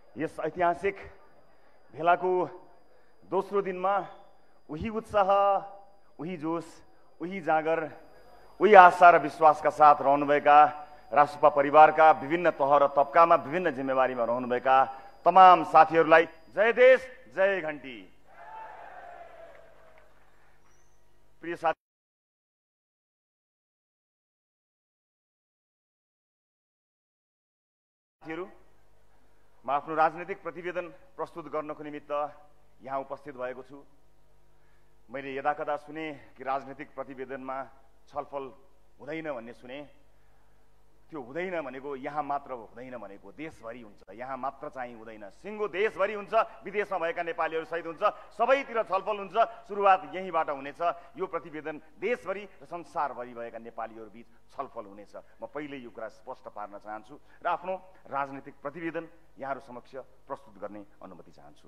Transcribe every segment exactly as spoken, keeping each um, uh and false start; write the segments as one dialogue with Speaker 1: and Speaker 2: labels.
Speaker 1: यस ऐतिहासिक भेलाको दोस्रो दिनमा उही उत्साह, उही जोश, उही जागर, उही आशा र विश्वासका साथ रहनुभएका रासुपा परिवारका विभिन्न तह र तबकामा विभिन्न जिम्मेवारीमा रहनुभएका तमाम साथीहरूलाई जय देश जय घण्टी। प्रिय साथीहरू, म आफ्नो राजनीतिक प्रतिवेदन प्रस्तुत गर्नको निमित्त यहाँ उपस्थित भएको छु। मैले यदाकदा सुने कि राजनीतिक प्रतिवेदनमा छलफल हुँदैन भन्ने सुने। त्यो हुँदैन भनेको यहाँ मात्र हुँदैन भनेको देशभरि हुन्छ। यहाँ मात्र चाहिँ हुँदैन, सिङ्गो देशभरि हुन्छ। विदेशमा भएका नेपालीहरू सहित हुन्छ, सबैतिर छलफल हुन्छ। सुरुवात यहीँबाट हुनेछ। यो प्रतिवेदन देशभरि र संसारभरि भएका नेपालीहरू बीच छलफल हुनेछ। म पहिले यो कुरा स्पष्ट पार्न चाहन्छु र आफ्नो राजनीतिक प्रतिवेदन यहाँहरू समक्ष प्रस्तुत गर्ने अनुमति चाहन्छु।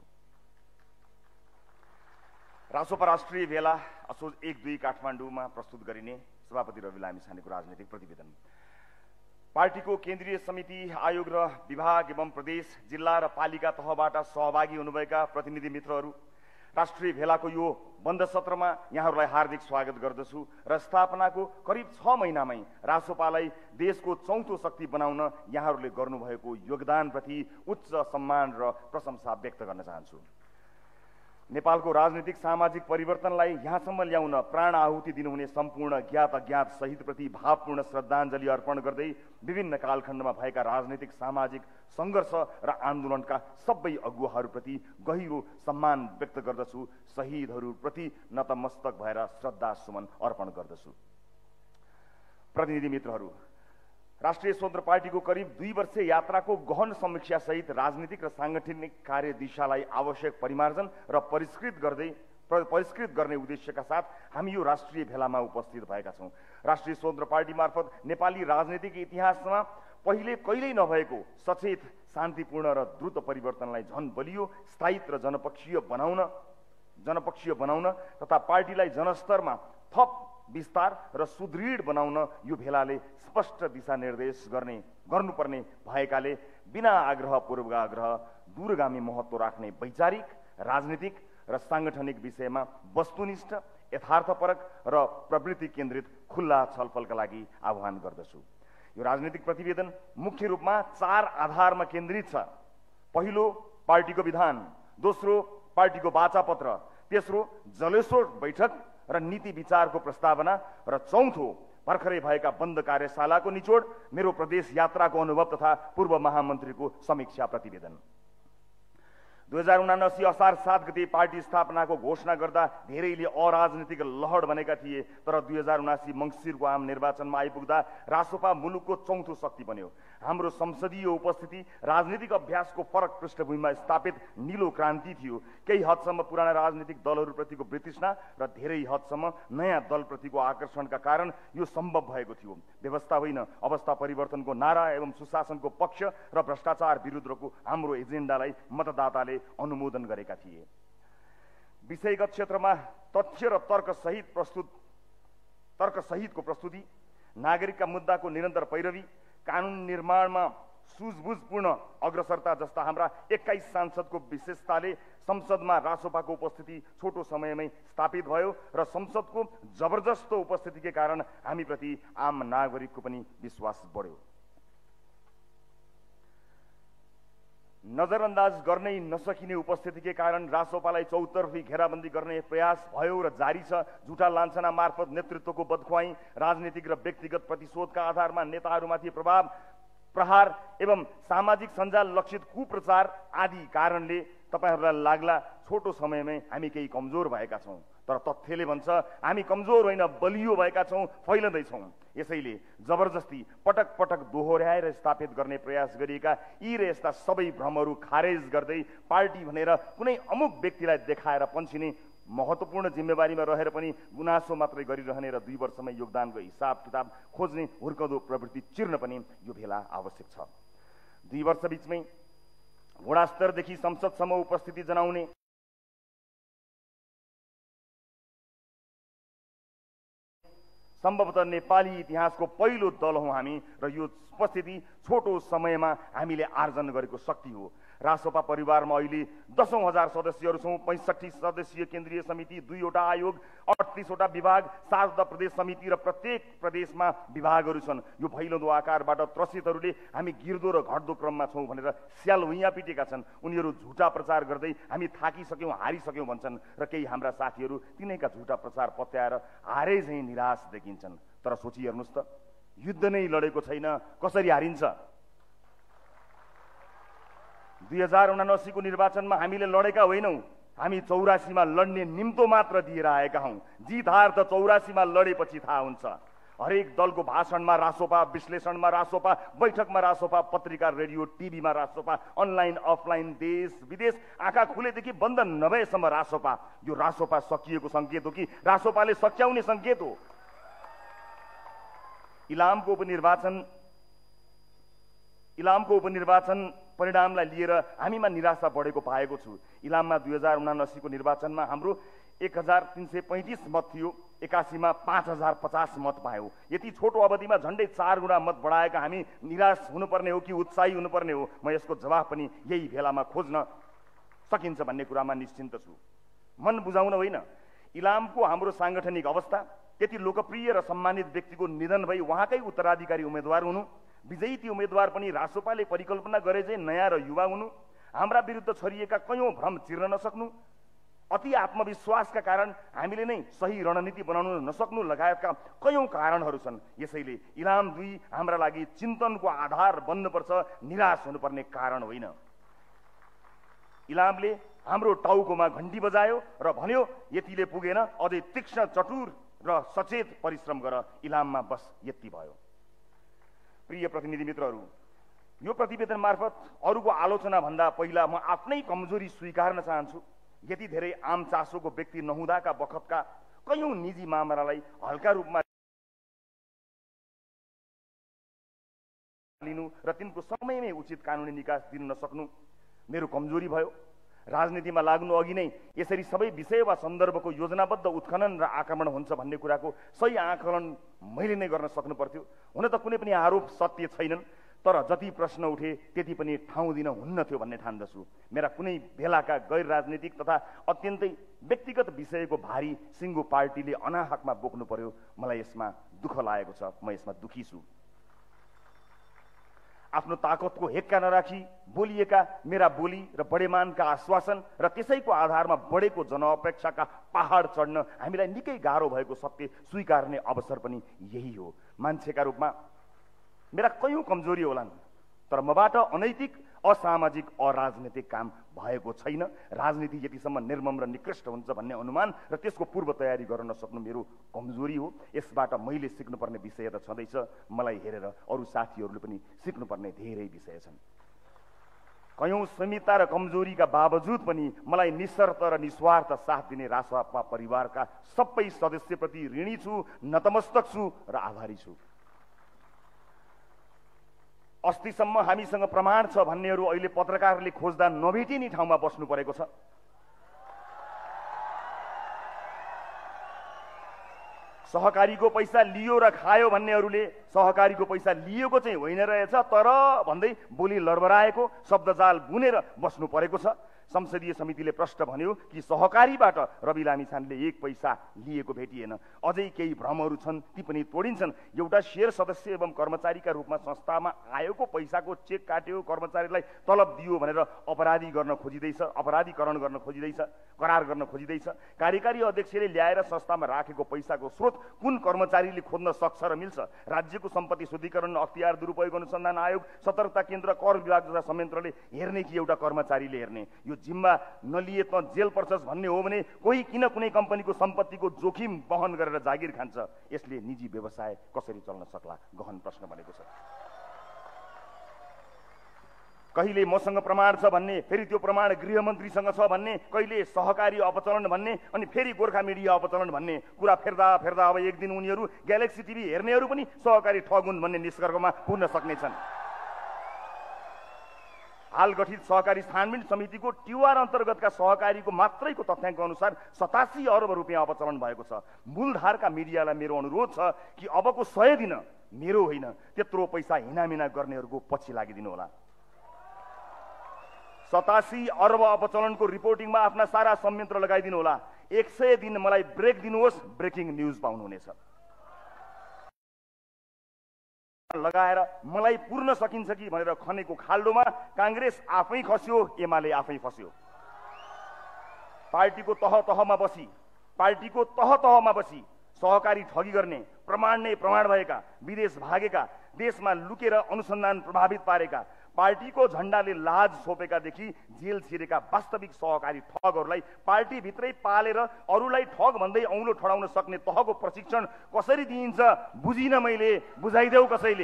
Speaker 1: रासोपा राष्ट्रिय भेला असोज एक दुई काठमाडौँमा प्रस्तुत गरिने सभापति रवि लामिछानेको राजनीतिक प्रतिवेदन। पार्टीको केन्द्रीय समिति, आयोग र विभाग एवं प्रदेश, जिल्ला र पालिका तहबाट सहभागी हुनुभएका प्रतिनिधि मित्रहरू, राष्ट्रिय भेलाको यो बन्द सत्रमा यहाँहरूलाई हार्दिक स्वागत गर्दछु र स्थापनाको करिब छ महिनामै रासोपालाई देशको चौथो शक्ति बनाउन यहाँहरूले गर्नुभएको योगदानप्रति उच्च सम्मान र प्रशंसा व्यक्त गर्न चाहन्छु। नेपालको राजनीतिक सामाजिक परिवर्तनलाई यहाँसम्म ल्याउन प्राण आहुति दिनुहुने सम्पूर्ण ज्ञात अज्ञात शहीदप्रति भावपूर्ण श्रद्धाञ्जली अर्पण गर्दै विभिन्न कालखण्डमा भएका राजनीतिक सामाजिक सङ्घर्ष र आन्दोलनका सबै अगुवाहरूप्रति गहिरो सम्मान व्यक्त गर्दछु। शहीदहरूप्रति नतमस्तक भएर श्रद्धा सुमन अर्पण गर्दछु। प्रतिनिधि मित्रहरू, राष्ट्रिय स्वतन्त्र पार्टीको करिब दुई वर्षे यात्राको गहन समीक्षा सहित राजनीतिक र सांगठनिक कार्य दिशालाई आवश्यक परिमार्जन र परिष्कृत गर्दै परिष्कृत गर्ने उद्देश्यका साथ हामी यो राष्ट्रिय भेलामा उपस्थित भएका छौँ। राष्ट्रिय स्वतन्त्र पार्टी मार्फत नेपाली राजनीतिक इतिहासमा पहिले कहिल्यै नभएको सचेत, शान्तिपूर्ण र द्रुत परिवर्तनलाई झन बलियो, स्थायित्व र जनपक्षीय बनाउन जनपक्षीय बनाउन तथा पार्टीलाई जनस्तरमा थप विस्तार र सुदृढ बनाउन यो भेलाले स्पष्ट दिशानिर्देश गर्ने गर्नुपर्ने भएकाले बिना आग्रह पूर्वाग्रह दूरगामी महत्त्व राख्ने वैचारिक, राजनीतिक र सांगठनिक विषयमा वस्तुनिष्ठ, यथार्थपरक र प्रवृत्ति केन्द्रित खुल्ला छलफलका लागि आह्वान गर्दछु। यो राजनीतिक प्रतिवेदन मुख्य रूपमा चार आधारमा केन्द्रित छ। पहिलो, पार्टीको विधान; दोस्रो, पार्टीको वाचापत्र; तेस्रो, जलेसो बैठक र नीति विचारको प्रस्तावना; र चौथो, भर्खरै भएका बन्द कार्यशालाको निचोड, मेरो प्रदेश यात्राको अनुभव तथा पूर्व महामन्त्रीको समीक्षा प्रतिवेदन। दुई हजार उनासी असार सात गते पार्टी स्थापनाको घोषणा गर्दा धेरैले अराजनीतिक लहर भनेका थिए, तर दुई हजार उनासी मङ्सिरको आम निर्वाचनमा आइपुग्दा रासोपा मुलुकको चौथो शक्ति बन्यो। हाम्रो संसदीय उपस्थिति राजनीतिक अभ्यासको फरक पृष्ठभूमिमा स्थापित नीलो क्रान्ति थियो। केही हदसम्म पुराना राजनीतिक दलहरूप्रतिको वितृष्णा र धेरै हदसम्म नयाँ दलप्रतिको आकर्षणका कारण यो सम्भव भएको थियो। व्यवस्था होइन, अवस्था परिवर्तनको नारा एवं सुशासनको पक्ष र भ्रष्टाचार विरुद्धको हाम्रो एजेन्डालाई मतदाताले अनुमोदन गरेका थिए। विषयगत क्षेत्रमा तथ्य र तर्क सहित प्रस्तुत तर्क सहितको प्रस्तुति, नागरिकका मुद्दाको निरन्तर पैरवी, कानुन निर्माणमा सुझबुझपूर्ण अग्रसरता जस्ता हाम्रा एक्काइस सांसदको विशेषताले संसदमा रासोपाको उपस्थिति छोटो समयमै स्थापित भयो र संसदको जबरजस्त उपस्थितिकै कारण हामीप्रति आम नागरिकको पनि विश्वास बढ्यो। नजरअन्दाज गर्नै नसकिने उपस्थितिकै कारण रासोपालाई चौतर्फी घेराबन्दी गर्ने प्रयास भयो र जारी छ। झुटा लान्छना मार्फत नेतृत्वको बदखुवाई, राजनीतिक र व्यक्तिगत प्रतिशोधका आधारमा नेताहरूमाथि प्रभाव प्रहार एवं सामाजिक सञ्जाल लक्षित कुप्रचार आदि कारणले तपाईहरूलाई लाग्ला छोटो समयमै हामी केही कमजोर भएका छौँ, तर तथ्यले भन्छ हामी कमजोर होइन, बलियो भएका छौँ, फैलदैछौँ। यसैले जबरजस्ती पटक पटक दोहोर्याएर स्थापित गर्ने प्रयास गरिएका यी र यस्ता सबै भ्रमहरू खारेज गर्दै पार्टी भनेर कुनै अमुक व्यक्तिलाई देखाएर पन्छिने, महत्त्वपूर्ण जिम्मेवारीमा रहेर पनि गुनासो मात्रै गरिरहने र दुई वर्षमै योगदानको हिसाब किताब खोज्ने हुर्कदो प्रवृत्ति चिर्न पनि यो भेला आवश्यक छ। दुई वर्ष बीचमै गुणास्तरदेखि संसदसम्म उपस्थिति जनाउने, सम्भवतः नेपाली इतिहासको पहिलो दल हौँ हामी र यो उपस्थिति छोटो समयमा हामीले आर्जन गरेको शक्ति हो। रासोपा परिवारमा अहिले दसौं हजार सदस्यहरू छौँ। पैंसठी सदस्यीय केन्द्रीय समिति, दुईवटा आयोग, अडतिसवटा विभाग, सातवटा प्रदेश समिति र प्रत्येक प्रदेशमा विभागहरू छन्। यो फैलदो आकारबाट त्रसितहरूले हामी गिर्दो र घट्दो क्रममा छौँ भनेर स्याल हुइयाँ पिटेका छन्। उनीहरू झुटा प्रचार गर्दै हामी थाकिसक्यौँ, हारिसक्यौँ भन्छन् र केही हाम्रा साथीहरू तिनैका झुटा प्रचार पत्याएर हारे झैँ निराश देखिन्छन्। तर सोची हेर्नुहोस् त, युद्ध नै लडेको छैन, कसरी हारिन्छ? दुई हजार उनासीको निर्वाचनमा हामीले लडेका होइनौँ, हामी चौरासीमा लड्ने निम्तो मात्र दिएर आएका हौँ। जित हार त चौरासीमा लडेपछि थाहा हुन्छ। हरेक दलको भाषणमा रासोपा, विश्लेषणमा रासोपा, बैठकमा रासोपा, पत्रिका, रेडियो, टिभीमा रासोपा, अनलाइन अफलाइन, देश विदेश आँखा खुलेदेखि बन्द नभएसम्म रासोपा। यो रासोपा सकिएको सङ्केत हो कि रासोपाले सच्याउने सङ्केत हो? इलामको उपनिर्वाचन इलामको उपनिर्वाचन परिणामलाई लिएर हामीमा निराशा बढेको पाएको छु। इलाममा दुई हजार उनासीको निर्वाचनमा हाम्रो एक हजार तीन सय पैँतिस मत थियो, एकासीमा पाँच हजार पचास मत पायौँ। यति छोटो अवधिमा झन्डै चार गुणा मत बढाएका हामी निराश हुनुपर्ने हो कि उत्साही हुनुपर्ने हो? म यसको जवाफ पनि यही बेलामा खोज्न सकिन्छ भन्ने कुरामा निश्चिन्त छु। मन बुझाउन होइन, इलामको हाम्रो साङ्गठनिक अवस्था, त्यति लोकप्रिय र सम्मानित व्यक्तिको निधन भई उहाँकै उत्तराधिकारी उम्मेदवार हुनु, विजयी ती उम्मेदवार पनि रासोपाले परिकल्पना गरे चाहिँ नयाँ र युवा हुनु, हाम्रा विरुद्ध छरिएका कयौं भ्रम चिर्न नसक्नु, अति आत्मविश्वासका कारण हामीले नै सही रणनीति बनाउन नसक्नु लगायतका कयौं कारणहरू छन्। यसैले इलाम दुई हाम्रा लागि चिन्तनको आधार बन्नुपर्छ, निराश हुनुपर्ने कारण होइन। इलामले हाम्रो टाउकोमा घण्टी बजायो र भन्यो यतिले पुगेन, अझै तीक्ष्ण, चतुर र सचेत परिश्रम गर, इलाममा बस यति भयो। प्रिय प्रतिनिधि मित्रहरू, यो प्रतिवेदन मार्फत अरूको आलोचना भन्दा पहिला म आफ्नै कमजोरी स्वीकार्न चाहन्छु। यति धेरै आम चासोको व्यक्ति नहुँदाका बखतका कयौं निजी मामलालाई हल्का रूपमा लिनु र तिनको समयमै उचित कानुनी निकास दिन नसक्नु मेरो कमजोरी भयो। राजनीतिमा लाग्नु अघि नै यसरी सबै विषय वा सन्दर्भको योजनाबद्ध उत्खनन र आक्रमण हुन्छ भन्ने कुराको सही आकलन मैले नै गर्न सक्नु पर्थ्यो। हुन त कुनै पनि आरोप सत्य छैनन्, तर जति प्रश्न उठे त्यति पनि ठाउँ दिन हुन्न थियो भन्ने ठान्दछु। मेरा कुनै बेलाका गैर राजनीतिक तथा अत्यन्तै व्यक्तिगत विषयको भारी सिङ्गो पार्टीले अनाहकमा बोक्नु पर्यो, मलाई यसमा दुःख लागेको छ, म यसमा दुखी छु। आफ्नो ताकतको हेक्का नराखी बोलिएका मेरा बोली र बडेमानका आश्वासन र त्यसैको आधारमा बढेको जनअपेक्षाका पहाड चढ्न हामीलाई निकै गाह्रो भएको सत्य स्वीकार्ने अवसर पनि यही हो। मान्छेका रूपमा मेरा कयौं कमजोरी होलान्, तर मबाट अनैतिक, असामाजिक, अराजनीतिक काम भएको छैन। राजनीति यतिसम्म निर्मम र निकृष्ट हुन्छ भन्ने अनुमान र त्यसको पूर्व तयारी गर्न नसक्नु मेरो कमजोरी हो। यसबाट मैले सिक्नुपर्ने विषय त छँदैछ, मलाई हेरेर अरू साथीहरूले पनि सिक्नुपर्ने धेरै विषय छन्। कयौं सीमितता र कमजोरीका बावजुद पनि मलाई निशर्त र निस्वार्थ साथ दिने रासोपा परिवारका सबै सदस्यप्रति ऋणी छु, नतमस्तक छु र आभारी छु। अस्तिसम्म हामीसँग प्रमाण छ भन्नेहरू अहिले पत्रकारले खोज्दा नभेटिने ठाउँमा बस्नु परेको छ। सहकारीको पैसा लियो र खायो भन्नेहरूले सहकारीको पैसा लिएको चाहिँ होइन रहेछ तर भन्दै बोली लडबडाएको, शब्दजाल बुनेर बस्नु परेको छ। संसदीय समितिले प्रश्न भन्यो कि सहकारीबाट रवि लामिछानेले एक पैसा लिएको भेटिएन। अझै केही भ्रमहरू छन्, ती पनि तोडिन्छन्। एउटा शेयर सदस्य एवं कर्मचारीका रूपमा संस्थामा आएको पैसाको चेक काट्यो, कर्मचारीलाई तलब दियो भनेर अपराधी गर्न खोजिँदैछ, अपराधीकरण गर्न खोजिँदैछ, करार गर्न खोजिँदैछ। कार्यकारी अध्यक्षले ल्याएर संस्थामा राखेको पैसाको स्रोत कुन कर्मचारीले खोज्न सक्छ र मिल्छ? राज्यको सम्पत्ति शुद्धिकरण, अख्तियार दुरुपयोग अनुसन्धान आयोग, सतर्कता केन्द्र, कर विभाग जस्ता संयन्त्रले हेर्ने कि एउटा कर्मचारीले हेर्ने? यो जिम्मा नलिए त जेल पर्छस् भन्ने हो भने कोही किन कुनै कम्पनीको सम्पत्तिको जोखिम वहन गरेर जागिर खान्छ? यसले निजी व्यवसाय कसरी चल्न सक्ला? गहन प्रश्न बनेको छ। कहिले मसँग प्रमाण छ भन्ने, फेरि त्यो प्रमाण गृहमन्त्रीसँग छ भन्ने, कहिले सहकारी अपचलन भन्ने, अनि फेरि गोर्खा मिडिया अपचलन भन्ने कुरा फेर्दा फेर्दा अब एक दिन उनीहरू ग्यालेक्सी टिभी हेर्नेहरू पनि सहकारी ठग हुन् भन्ने निष्कर्षमा पुग्न सक्नेछन्। हाल गठित सहकारी छानबिन समितिको टिवार अन्तर्गतका सहकारीको मात्रैको तथ्याङ्क अनुसार सतासी अरब रुपियाँ अपचलन भएको छ। मूलधारका मिडियालाई मेरो अनुरोध छ कि अबको सय दिन मेरो होइन, त्यत्रो पैसा हिनामिना गर्नेहरूको पछि लागिदिनु होला। सतासी अर्ब अपचलनको रिपोर्टिङमा आफ्ना सारा संयन्त्र लगाइदिनु होला। एक सय दिन मलाई ब्रेक दिनुहोस्, ब्रेकिङ न्युज पाउनुहुनेछ। लगाएर मलाई पुर्न सकिन्छ कि भनेर खनेको खाल्डोमा कांग्रेस आफै खस्यो, एमाले आफै फस्यो। पार्टीको तह तहमा बसी पार्टीको तह तहमा बसी सहकारी ठगी गर्ने, प्रमाण नै प्रमाण भएका, विदेश भागेका, देशमा लुकेर अनुसन्धान प्रभावित पारेका, पार्टीको झण्डाले लाज छोपेकादेखि जेल छिरेका वास्तविक सहकारी ठगहरूलाई पार्टी भित्रै पालेर अरूलाई ठग भन्दै औँलो ठडाउन सक्ने तहको प्रशिक्षण कसरी दिइन्छ बुझिन मैले, बुझाइदेऊ कसैले।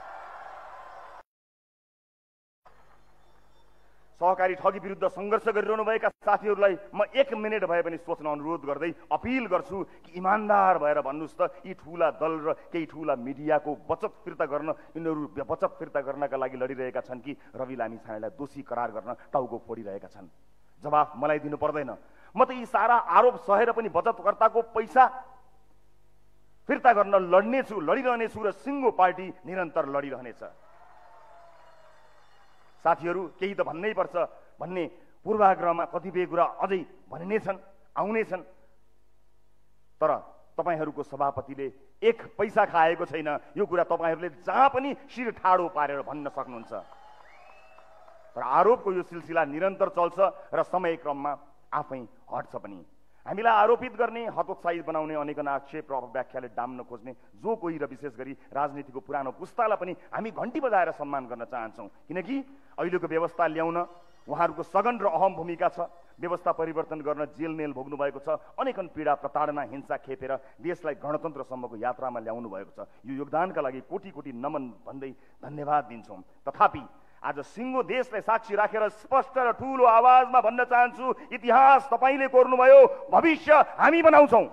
Speaker 1: सहकारी ठगी विरुद्ध संघर्ष गरिरहनुभएका साथीहरूलाई म एक मिनेट भए पनि सोच्न अनुरोध गर्दै अपिल गर्छु कि इमान्दार भएर भन्नुहोस् त, यी ठूला दल र केही ठूला मिडियाको बचत फिर्ता गर्न यिनीहरू बचत फिर्ता गर्नका लागि लडिरहेका छन् कि रवि लामिछानेलाई दोषी करार गर्न टाउको फोडिरहेका छन्? जवाफ मलाई दिनु पर्दैन। म त यी सारा आरोप सहेर पनि बचतकर्ताको पैसा फिर्ता गर्न लड्नेछु, लडिरहनेछु र सिङ्गो पार्टी निरन्तर लडिरहनेछ। साथीहरू, केही त भन्नै पर्छ भन्ने पूर्वाग्रहमा कतिपय कुरा अझै भनिने छन्, आउने छन्। तर तपाईहरूको सभापतिले एक पैसा खाएको छैन, यो कुरा तपाईहरूले जहाँ पनि शिर ठाडो पारेर भन्न सक्नुहुन्छ। तर आरोपको यो सिलसिला निरन्तर चल्छ र समय क्रममा आफै हट्छ पनि। हामीलाई आरोपित गर्ने, हतोत्साहित बनाउने अनेकन आक्षेप र अपव्याख्याले डाम्न खोज्ने जो कोही र विशेष गरी राजनीतिको पुरानो पुस्तालाई पनि हामी घण्टी बजाएर सम्मान गर्न चाहन्छौँ, किनकि अहिलेको व्यवस्था ल्याउन उहाँहरूको सघन र अहम भूमिका छ। व्यवस्था परिवर्तन गर्न जेल नेल भोग्नु भएको छ, अनेकन पीडा प्रताडना हिंसा खेपेर देशलाई गणतन्त्रसम्मको यात्रामा ल्याउनु भएको छ। यो योगदानका लागि कोटी कोटी नमन भन्दै धन्यवाद दिन्छौँ। तथापि आज सिङ्गो देशलाई साक्षी राखेर स्पष्ट र ठूलो आवाजमा भन्न चाहन्छु, इतिहास तपाईले कोर्नुभयो, भविष्य हामी बनाउँछौँ।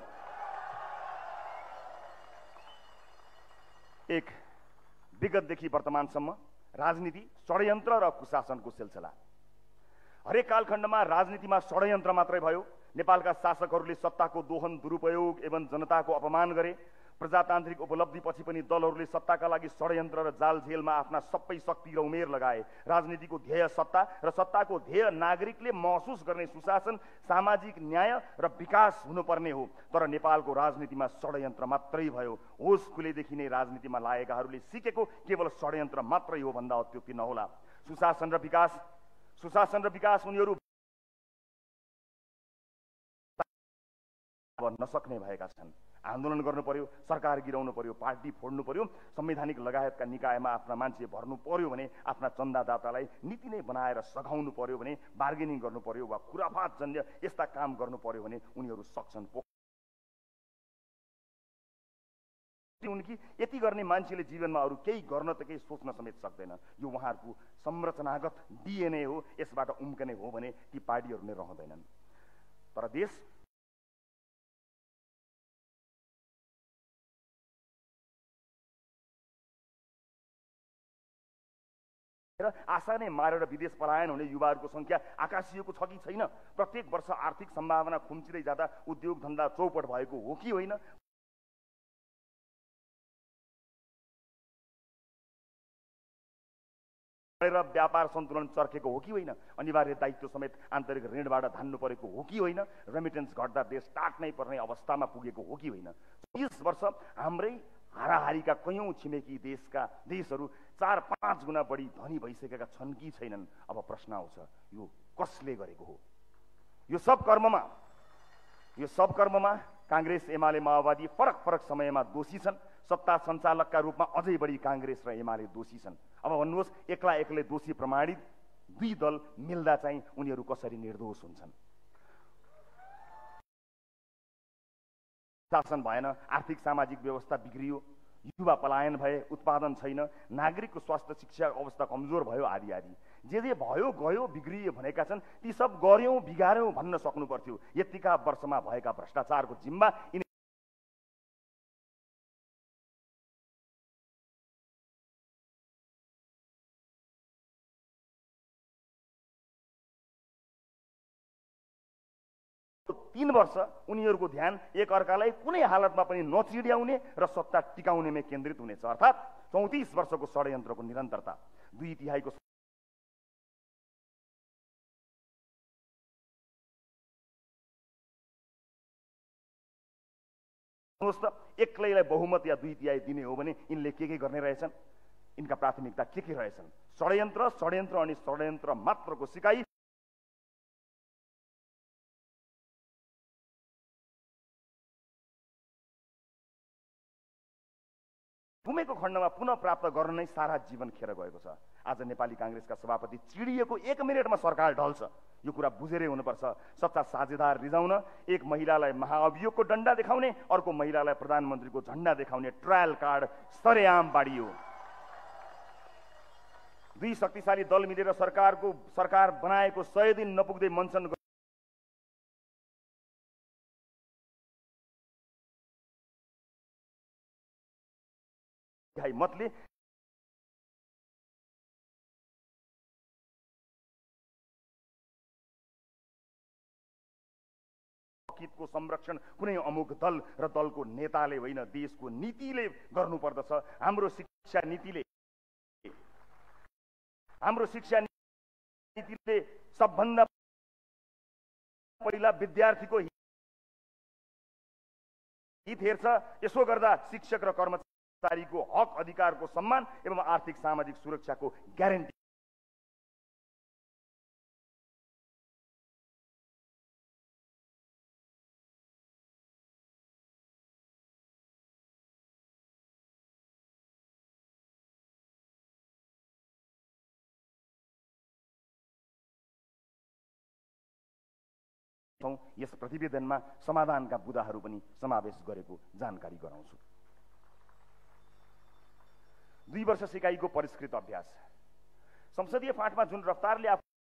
Speaker 1: एक, विगतदेखि वर्तमानसम्म राजनीति षड्यन्त्र र कुशासनको सिलसिला। हरेक कालखण्डमा राजनीतिमा षड्यन्त्र मात्रै भयो। नेपालका शासकहरूले सत्ताको दोहन, दुरुपयोग एवं जनताको अपमान गरे। प्रजातान्त्रिक उपलब्धिपछि पनि दलहरूले सत्ताका लागि षड्यन्त्र र जालझेलमा आफ्ना सबै शक्ति र उमेर लगाए। राजनीतिको ध्येय सत्ता र सत्ताको ध्येय नागरिकले महसुस गर्ने सुशासन, सामाजिक न्याय र विकास हुनुपर्ने हो। तर नेपालको राजनीतिमा षड्यन्त्र मात्रै भयो। होस खुलेदेखि नै राजनीतिमा लागेकाहरूले सिकेको केवल षड्यन्त्र मात्रै हो भन्दा अत्युक्ति नहोला। सुशासन र विकास सुशासन र विकास उनीहरू नसक्ने भएका छन्। आन्दोलन गर्नु पर्यो, सरकार गिराउनु पर्यो, पार्टी फोड्नु पर्यो, संवैधानिक लगायतका निकायमा आफ्ना मान्छे भर्नु पर्यो भने, आफ्ना चन्दादातालाई नीति नै बनाएर सघाउनु पर्यो भने, बार्गेनिङ गर्नु पर्यो वा खुराफात जन्य यस्ता काम गर्नु पर्यो भने उनीहरू सक्छन्। उनकी यति गर्ने मान्छेले जीवनमा अरू केही गर्न त केही सोच्न समेत सक्दैन। यो उहाँहरूको संरचनागत डिएनए हो। यसबाट उम्कने हो भने ती पार्टीहरू नै रहँदैनन्। तर देश आशा नै मारेर विदेश पलायन हुने युवाहरूको संख्या आकाशिएको छ कि छैन? प्रत्येक वर्ष आर्थिक सम्भावना खुम्चिँदै जाँदा उद्योग धन्दा चौपट भएको हो कि होइन? र व्यापार सन्तुलन चर्केको हो कि होइन? अनिवार्य दायित्व समेत आन्तरिक ऋणबाट धान्नु परेको हो कि होइन? रेमिटेन्स घट्दा देश टाट्नै पर्ने अवस्थामा पुगेको हो कि होइन? यस वर्ष हाम्रै हाराहारीका कैयौं छिमेकी देशका देशहरू चार पाँच गुणा बढी धनी भइसकेका छन् कि छैनन्? अब प्रश्न आउँछ, यो कसले गरेको हो? यो सब कर्ममा यो सब कर्ममा कांग्रेस, एमाले, माओवादी फरक फरक समयमा दोषी छन्। सत्ता सञ्चालकका रूपमा अझै बढी कांग्रेस र एमाले दोषी छन्। अब भन्नुहोस्, एक्ला एक्लै दोषी प्रमाणित दुई दल मिल्दा चाहिँ उनीहरू कसरी निर्दोष हुन्छन्? शासन भएन, आर्थिक सामाजिक व्यवस्था बिग्रियो, युवा पलायन भए, उत्पादन छैन, नागरिकको स्वास्थ्य शिक्षा अवस्था कमजोर भयो, आदि आदि जे जे भयो गयो बिग्रियो भनेका छन् ती सब गर्यौं बिगार्यौं भन्न सक्नु पर्थ्यो। यतिका वर्षमा भएका भ्रष्टाचारको जिम्मा तीन वर्ष उनीहरूको ध्यान एक अर्कालाई कुनै हालतमा पनि नचिड्याउने र सत्ता टिकाउनेमा केन्द्रित हुनेछ। अर्थात् चौतिस वर्षको षड्यन्त्रको निरन्तरता। दुई तिहाईको एक्लैलाई बहुमत या दुई तिहाई दिने हो भने यिनले के के गर्ने रहेछन्? यिनका प्राथमिकता के के रहेछन्? षड्यन्त्र षड्यन्त्र अनि षड्यन्त्र मात्रको सिकाइ। गुमेको खण्डमा पुनः प्राप्त गर्न नै सारा जीवन खेर गएको छ। आज नेपाली कांग्रेसका सभापति चिडिएको एक मिनटमा सरकार ढल्छ, यो कुरा बुझेरै हुनुपर्छ। सच्चा साझेदार रिजाउन एक महिलालाई महाअभियोगको डण्डा देखाउने, अर्को महिलालाई प्रधानमन्त्रीको झण्डा देखाउने ट्रायल कार्ड सरेआम बाडियो। दुई शक्तिशाली दल मिलेर सरकारको सरकार बनाएको सय दिन नपुग्दै मञ्चन मतले को संरक्षण कुनै अमुक दल र दलको नेताले होइन, देशको नीतिले गर्नुपर्दछ। हाम्रो शिक्षा नीतिले हाम्रो शिक्षा नीतिले सबभन्दा पहिला विद्यार्थीको हित हेर्छ। यसो गर्दा शिक्षक र कर्मचारीको हक अधिकारको सम्मान एवं आर्थिक सामाजिक सुरक्षाको ग्यारेन्टी यस प्रतिवेदनमा समाधानका बुदाहरू पनि समावेश गरेको जानकारी गराउँछु। दुई वर्ष सिकाइको परिष्कृत अभ्यास। संसदीय फाँटमा जुन रफ्तारले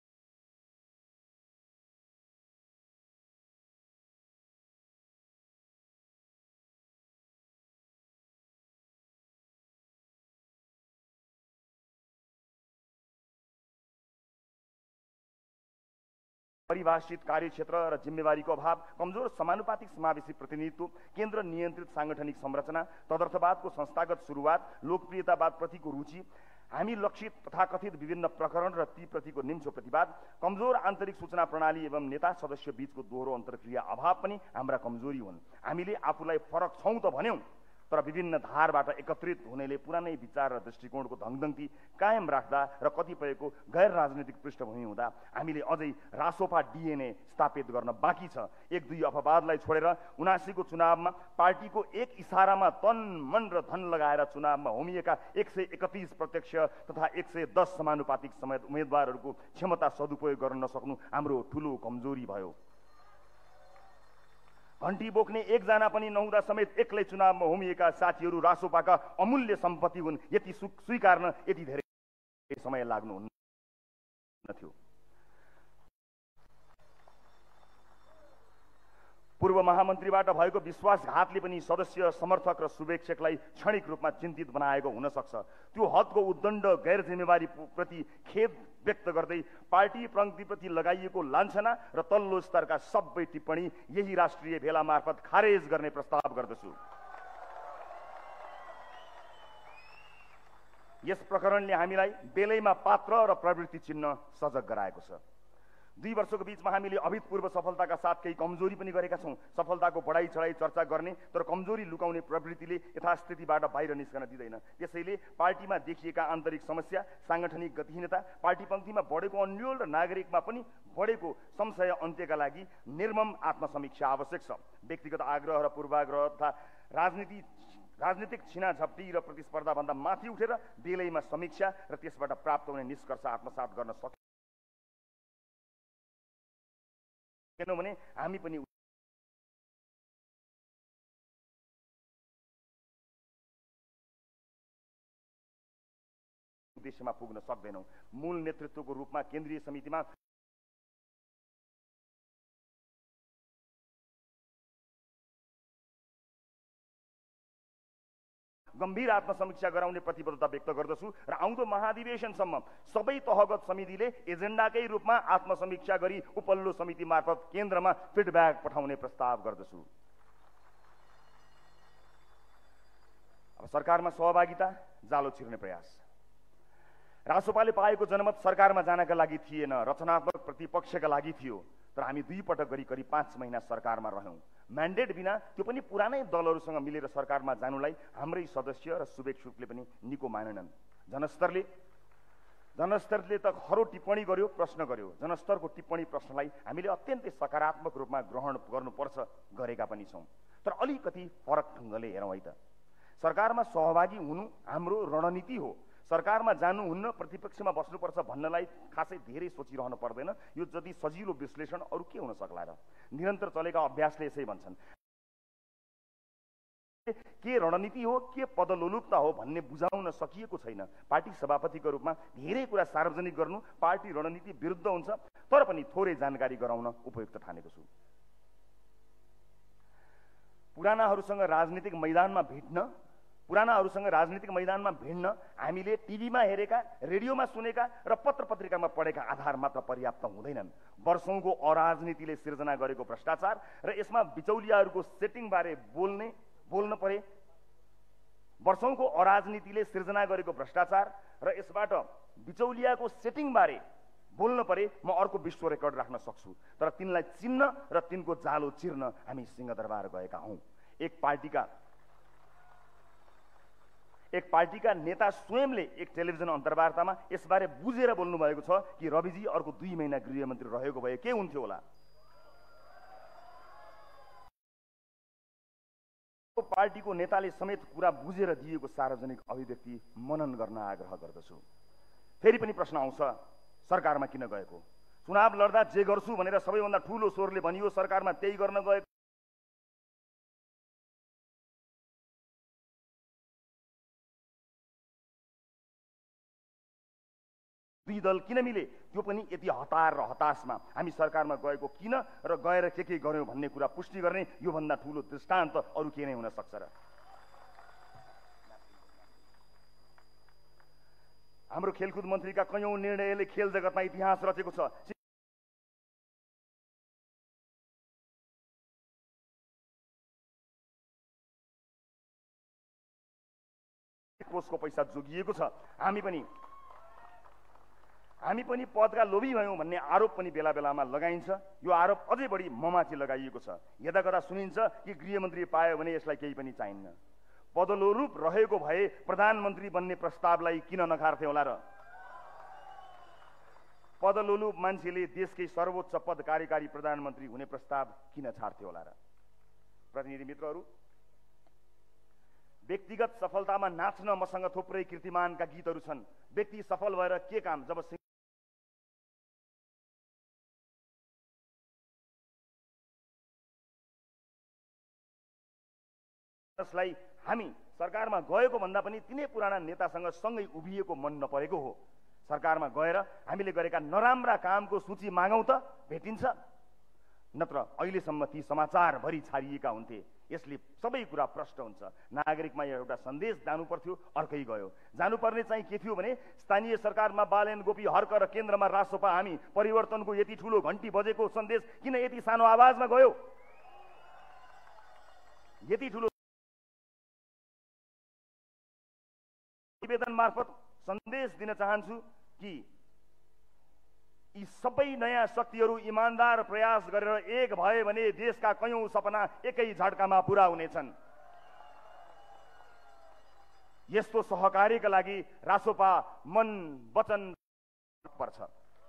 Speaker 1: परिभाषित कार्यक्षेत्र र जिम्मेवारीको अभाव, कमजोर समानुपातिक समावेशी प्रतिनिधित्व, केन्द्र नियन्त्रित सांगठनिक संरचना, तदर्थवादको संस्थागत सुरुवात, लोकप्रियतावाद प्रतिको रुचि, हामी लक्षित तथाकथित विभिन्न प्रकरण र ती प्रतिको निम्छो प्रतिवाद, कमजोर आन्तरिक सूचना प्रणाली एवं नेता सदस्य बीचको दोहोरो अन्तर्क्रिया अभाव पनि हाम्रा कमजोरी हुन्। हामीले आफूलाई फरक छौं त भन्यौं, तर विभिन्न धारबाट एकत्रित हुनेले पुरानै विचार र दृष्टिकोणको धङधङ्ती कायम राख्दा र कतिपयको गैर राजनीतिक पृष्ठभूमि हुँदा हामीले अझै रासोपा डिएनए स्थापित गर्न बाँकी छ। एक दुई अपवादलाई छोडेर उनासीको चुनावमा पार्टीको एक इसारामा तन मन र धन लगाएर चुनावमा होमिएका एक सय एकतिस प्रत्यक्ष तथा एक सय दस समानुपातिक समेत उम्मेद्वारहरूको क्षमता सदुपयोग गर्न नसक्नु हाम्रो ठूलो कमजोरी भयो। घण्टी बोक्ने एकजना पनि नहुँदा समेत एक्लै चुनावमा होमिएका साथीहरू रासोपाका अमूल्य सम्पत्ति हुन्। यति स्वीकार्न यति धेरै समय लाग्नु हुन्न थियो। पूर्व महामन्त्रीबाट भएको विश्वासघातले पनि सदस्य समर्थक र शुभेच्छकलाई क्षणिक रूपमा चिन्तित बनाएको हुन सक्छ। त्यो हदको उद्दण्ड गैर जिम्मेवारी प्रति खेद व्यक्त गर्दै पार्टी पंक्तिप्रति लगाइएको लान्छना र तल्लो स्तरका सबै टिप्पणी यही राष्ट्रिय भेला मार्फत खारेज गर्ने प्रस्ताव गर्दछु। यस प्रकरणले हामीलाई बेलैमा पात्र र प्रवृत्ति चिन्ह सजग गराएको छ। दुई वर्षको बीचमा हामीले अभूतपूर्व सफलताका साथ केही कमजोरी पनि गरेका छौं। सफलताको बढाई चढाई चर्चा गर्ने तर कमजोरी लुकाउने प्रवृत्तिले यथास्थितिबाट बाहिर निस्कन दिँदैन। त्यसैले पार्टीमा देखिएका आन्तरिक समस्या, सांगठनिक गतिहीनता, पार्टी पंक्तिमा बढेको अन्यल र नागरिकमा पनि बढेको संशय अन्त्यका लागि निर्मम आत्मसमीक्षा आवश्यक छ। व्यक्तिगत आग्रह र पूर्वाग्रह तथा राजनीति राजनीतिक छिनाझप्टी र प्रतिस्पर्धा भन्दा माथि उठेर बेलैमा समीक्षा र त्यसबाट प्राप्त हुने निष्कर्ष आत्मसात गर्न सक्छ किनभने हामी पनि उद्देश्यमा पुग्न सक्दैनौं। मूल नेतृत्वको रूपमा केन्द्रीय समितिमा गम्भीर आत्मसमीक्षा गराउने प्रतिबद्धता व्यक्त गर्दछु र आउँदो महाधिवेशनसम्म सबै तहगत समितिले एजेन्डाकै रूपमा आत्मसमीक्षा गरी उपल्लो समिति मार्फत केन्द्रमा फिडब्याक पठाउने प्रस्ताव गर्दछु। अब सरकारमा सहभागिता जालो छिर्ने प्रयास। रासोपाले पाएको जनमत सरकारमा जानका लागि थिएन, रचनात्मक प्रतिपक्षका लागि थियो। तर हामी दुई पटक गरी करिब पाँच महिना सरकारमा रह्यौं। म्यान्डेट बिना, त्यो पनि पुरानै दलहरूसँग मिलेर सरकारमा जानुलाई हाम्रै सदस्य र सुबेक सुकले पनि निको मानेनन्। जनस्तरले जनस्तरले त खरो टिप्पणी गर्यो, प्रश्न गर्यो। जनस्तरको टिप्पणी प्रश्नलाई हामीले अत्यन्तै सकारात्मक रूपमा ग्रहण गर्नुपर्छ, गरेका पनि छौं। तर अलिकति फरक ढङ्गले हेरौँ है त। सरकारमा सहभागी हुनु हाम्रो रणनीति हो। सरकारमा जानुहुन्न, प्रतिपक्षमा बस्नुपर्छ भन्नलाई खासै धेरै सोचिरहनु पर्दैन। यो जति सजिलो विश्लेषण अरू के हुन सक्ला र? निरन्तर चलेका अभ्यासले यसै भन्छन्। के रणनीति हो, के पदलोलुपता हो भन्ने बुझाउन सकिएको छैन। पार्टी सभापतिको रूपमा धेरै कुरा सार्वजनिक गर्नु पार्टी रणनीति विरुद्ध हुन्छ, तर पनि थोरै जानकारी गराउन उपयुक्त ठानेको छु। पुरानाहरूसँग राजनीतिक मैदानमा भेट्न पुरानाहरूसँग राजनीतिक मैदानमा भिड्न हामीले टिभीमा हेरेका, रेडियोमा सुनेका र पत्र पत्रिकामा पढेका आधार मात्र पर्याप्त हुँदैनन्। वर्षौंको अराजनीतिले सिर्जना गरेको भ्रष्टाचार र यसमा बिचौलियाहरूको सेटिङबारे बोल्ने बोल्न परे वर्षौंको अराजनीतिले सिर्जना गरेको भ्रष्टाचार र यसबाट बिचौलियाको सेटिङबारे बोल्न परे म अर्को विश्व रेकर्ड राख्न सक्छु। तर तिनलाई चिन्न र तिनको जालो चिर्न हामी सिंहदरबार गएका हौं। एक पार्टीका एक पार्टीका नेता स्वयंले एक टेलिभिजन अन्तर्वार्तामा यसबारे बुझेर बोल्नु भएको छ कि रविजी अर्को दुई महिना गृहमन्त्री रहेको भए के हुन्थ्यो होला। पार्टीको नेताले समेत कुरा बुझेर दिएको सार्वजनिक अभिव्यक्ति मनन गर्न आग्रह गर्दछु। फेरि पनि प्रश्न आउँछ, सरकारमा किन गएको? चुनाव लड्दा जे गर्छु भनेर सबैभन्दा ठूलो स्वरले भनियो, सरकारमा त्यही गर्न गएको। दुई दल किन मिले? त्यो पनि यति हतार र हताशमा हामी सरकारमा गएको किन र गएर के के गर्यौं भन्ने कुरा पुष्टि गर्ने योभन्दा ठूलो दृष्टान्त अरू के नै हुन सक्छ र? हाम्रो खेलकुद मन्त्रीका कयौं निर्णयले खेल जगतमा इतिहास रचेको छ। कोषको पैसा जोगिएको छ। हामी पनि हामी पनि पदका लोभी भयौं भन्ने आरोप पनि बेला बेलामा लगाइन्छ। यो आरोप अझै बढी ममाथि लगाइएको छ। यदा कदा सुनिन्छ कि गृहमन्त्री पायो भने यसलाई केही पनि चाहिन्न। पदलोलुप रहेको भए प्रधानमन्त्री बन्ने प्रस्तावलाई किन नखार्थे होला र? पदलोलुप मान्छेले देशकै सर्वोच्च पद कार्यकारी प्रधानमन्त्री हुने प्रस्ताव किन छाड्थे होला र? प्रतिनिधि मित्रहरू, व्यक्तिगत सफलतामा नाच्न मसँग थुप्रै कीर्तिमानका गीतहरू छन्। व्यक्ति सफल भएर के काम जब यसलाई हामी सरकारमा गएको भन्दा पनि तिनै पुराना नेतासँग सँगै उभिएको मन नपरेको हो। सरकारमा गएर हामीले गरेका नराम्रा कामको सूची मागौं त भेटिन्छ, नत्र अहिलेसम्म ती समाचार भरि छारिएका हुन्थे। यसले सबै कुरा प्रष्ट हुन्छ। नागरिकमा एउटा सन्देश जानु पर्थ्यो, अर्कै गयो। जानुपर्ने चाहिँ के थियो भने स्थानीय सरकारमा बालेन गोपी हर्क र केन्द्रमा रासोपा हामी परिवर्तनको यति ठूलो घण्टी बजेको सन्देश किन यति सानो आवाजमा गयो? यति ठूलो निवेदन मार्फत सन्देश दिन चाहन्छु कि यी सबै नयाँ शक्तिहरू इमानदार प्रयास गरेर एक भए भने देशका कयौं सपना एकै झट्कामा पूरा हुनेछन्। यस्तो सहकार्यका लागि रासोपा मन वचन पर्छ।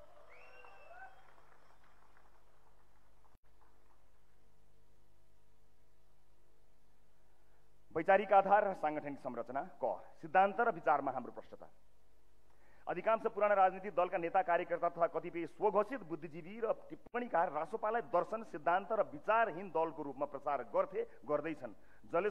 Speaker 1: वैचारिक आधार र सांगठनिक संरचना क सिद्धान्त र विचारमा हाम्रो प्रष्टता। अधिकांश पुराना राजनीतिक दलका नेता कार्यकर्ता तथा कतिपय स्वघोषित बुद्धिजीवी र टिप्पणीकार रासोपालाई दर्शन, सिद्धान्त र विचारहीन दलको रूपमा प्रचार गर्थे, गर्दैछन्। जसले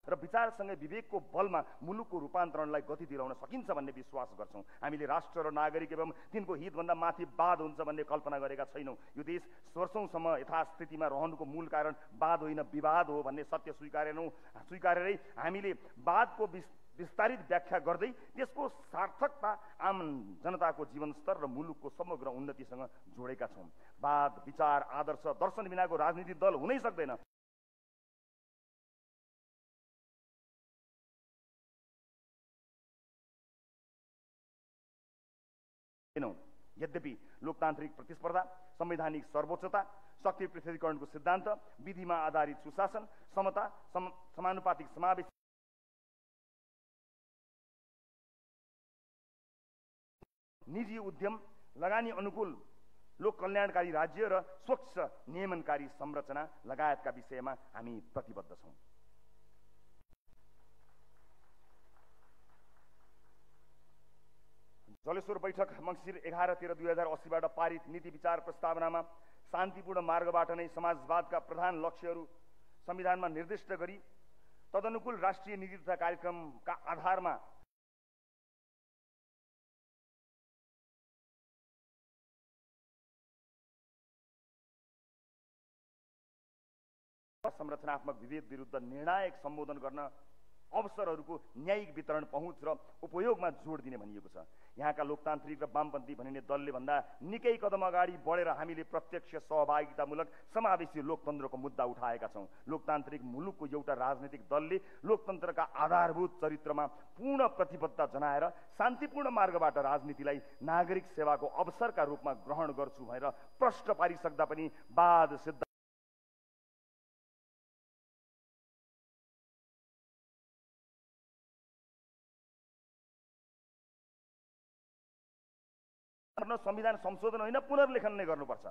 Speaker 1: र विचारसँगै विवेकको बलमा मुलुकको रूपान्तरणलाई गति दिलाउन सकिन्छ भन्ने विश्वास गर्छौँ। हामीले राष्ट्र र नागरिक एवं तिनको हितभन्दा माथि वाद हुन्छ भन्ने कल्पना गरेका छैनौँ। यो देश वर्षौंसम्म यथास्थितिमा रहनुको मूल कारण वाद होइन विवाद हो भन्ने सत्य स्वीकारेनौँ। स्वीकारेरै हामीले वादको विस्तारित व्याख्या गर्दै त्यसको सार्थकता आम जनताको जीवनस्तर र मुलुकको समग्र उन्नतिसँग जोडेका छौँ। वाद, विचार, आदर्श, दर्शन बिनाको राजनीतिक दल हुनै सक्दैन। यद्यपि लोकतान्त्रिक प्रतिस्पर्धा, संवैधानिक सर्वोच्चता, शक्ति पृथकीकरणको सिद्धान्त, विधिमा आधारित सुशासन, समता, सम, समानुपातिक समावेश, निजी उद्यम, लगानी अनुकूल लोक कल्याणकारी राज्य र स्वच्छ नियमनकारी संरचना लगायतका विषयमा हामी प्रतिबद्ध छौँ। जलेश्वर बैठक मङ्सिर एघार तेह्र दुई हजार अस्सीबाट पारित नीति विचार प्रस्तावनामा शान्तिपूर्ण मार्गबाट नै समाजवादका प्रधान लक्ष्यहरू संविधानमा निर्दिष्ट गरी तदनुकूल राष्ट्रिय नीति तथा कार्यक्रमका आधारमा संरचनात्मक विभेद विरुद्ध निर्णायक सम्बोधन गर्न अवसरहरूको न्यायिक वितरण, पहुँच र उपयोगमा जोड दिने भनिएको छ। यहाँका लोकतान्त्रिक र वामपन्थी भनिने दलले भन्दा निकै कदम अगाडि बढेर हामीले प्रत्यक्ष सहभागितामूलक समावेशी लोकतन्त्रको मुद्दा उठाएका छौँ। लोकतान्त्रिक मुलुकको एउटा राजनीतिक दलले लोकतन्त्रका आधारभूत चरित्रमा पूर्ण प्रतिबद्धता जनाएर शान्तिपूर्ण मार्गबाट राजनीतिलाई नागरिक सेवाको अवसरका रूपमा ग्रहण गर्छु भनेर प्रश्न पारिसक्दा पनि वाद सिद्ध संविधान संशोधन होइन पुनर्लेखन नै गर्नुपर्छ।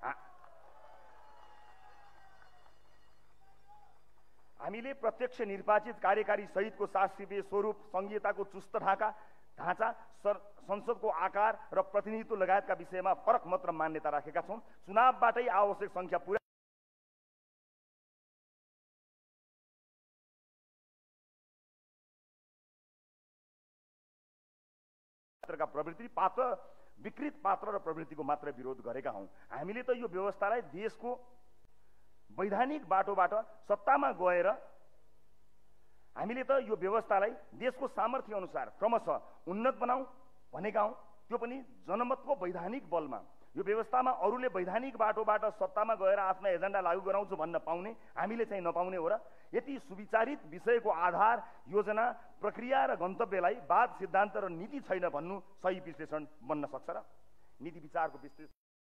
Speaker 1: हामीले प्रत्यक्ष निर्वाचित कार्यकारी सहितको शासकीय स्वरूप, संघीयताको चुस्त ढाका ढाँचा, संसदको आकार र प्रतिनिधित्व लगायतका विषयमा फरक मात्र मान्यता राखेका छौँ। चुनावबाटै आवश्यक संख्या पुरा का प्रवृत्ति पात्र विकृत पात्र र प्रवृत्तिको मात्र विरोध गरेका हौँ। हामीले त यो व्यवस्थालाई देशको वैधानिक बाटोबाट सत्तामा गएर हामीले त यो व्यवस्थालाई देशको सामर्थ्य अनुसार क्रमशः उन्नत बनाऊ भनेका हौँ, त्यो पनि जनमतको वैधानिक बलमा। यो व्यवस्थामा अरूले वैधानिक बाटोबाट सत्तामा गएर आफ्ना एजेन्डा लागू गराउँछु भन्न पाउने, हामीले चाहिँ नपाउने हो र? यति सुविचारित विषयको आधार, योजना, प्रक्रिया र गन्तव्यलाई वाद, सिद्धान्त र नीति छैन भन्नु सही विश्लेषण बन्न सक्छ र? नीति विचारको विश्लेषण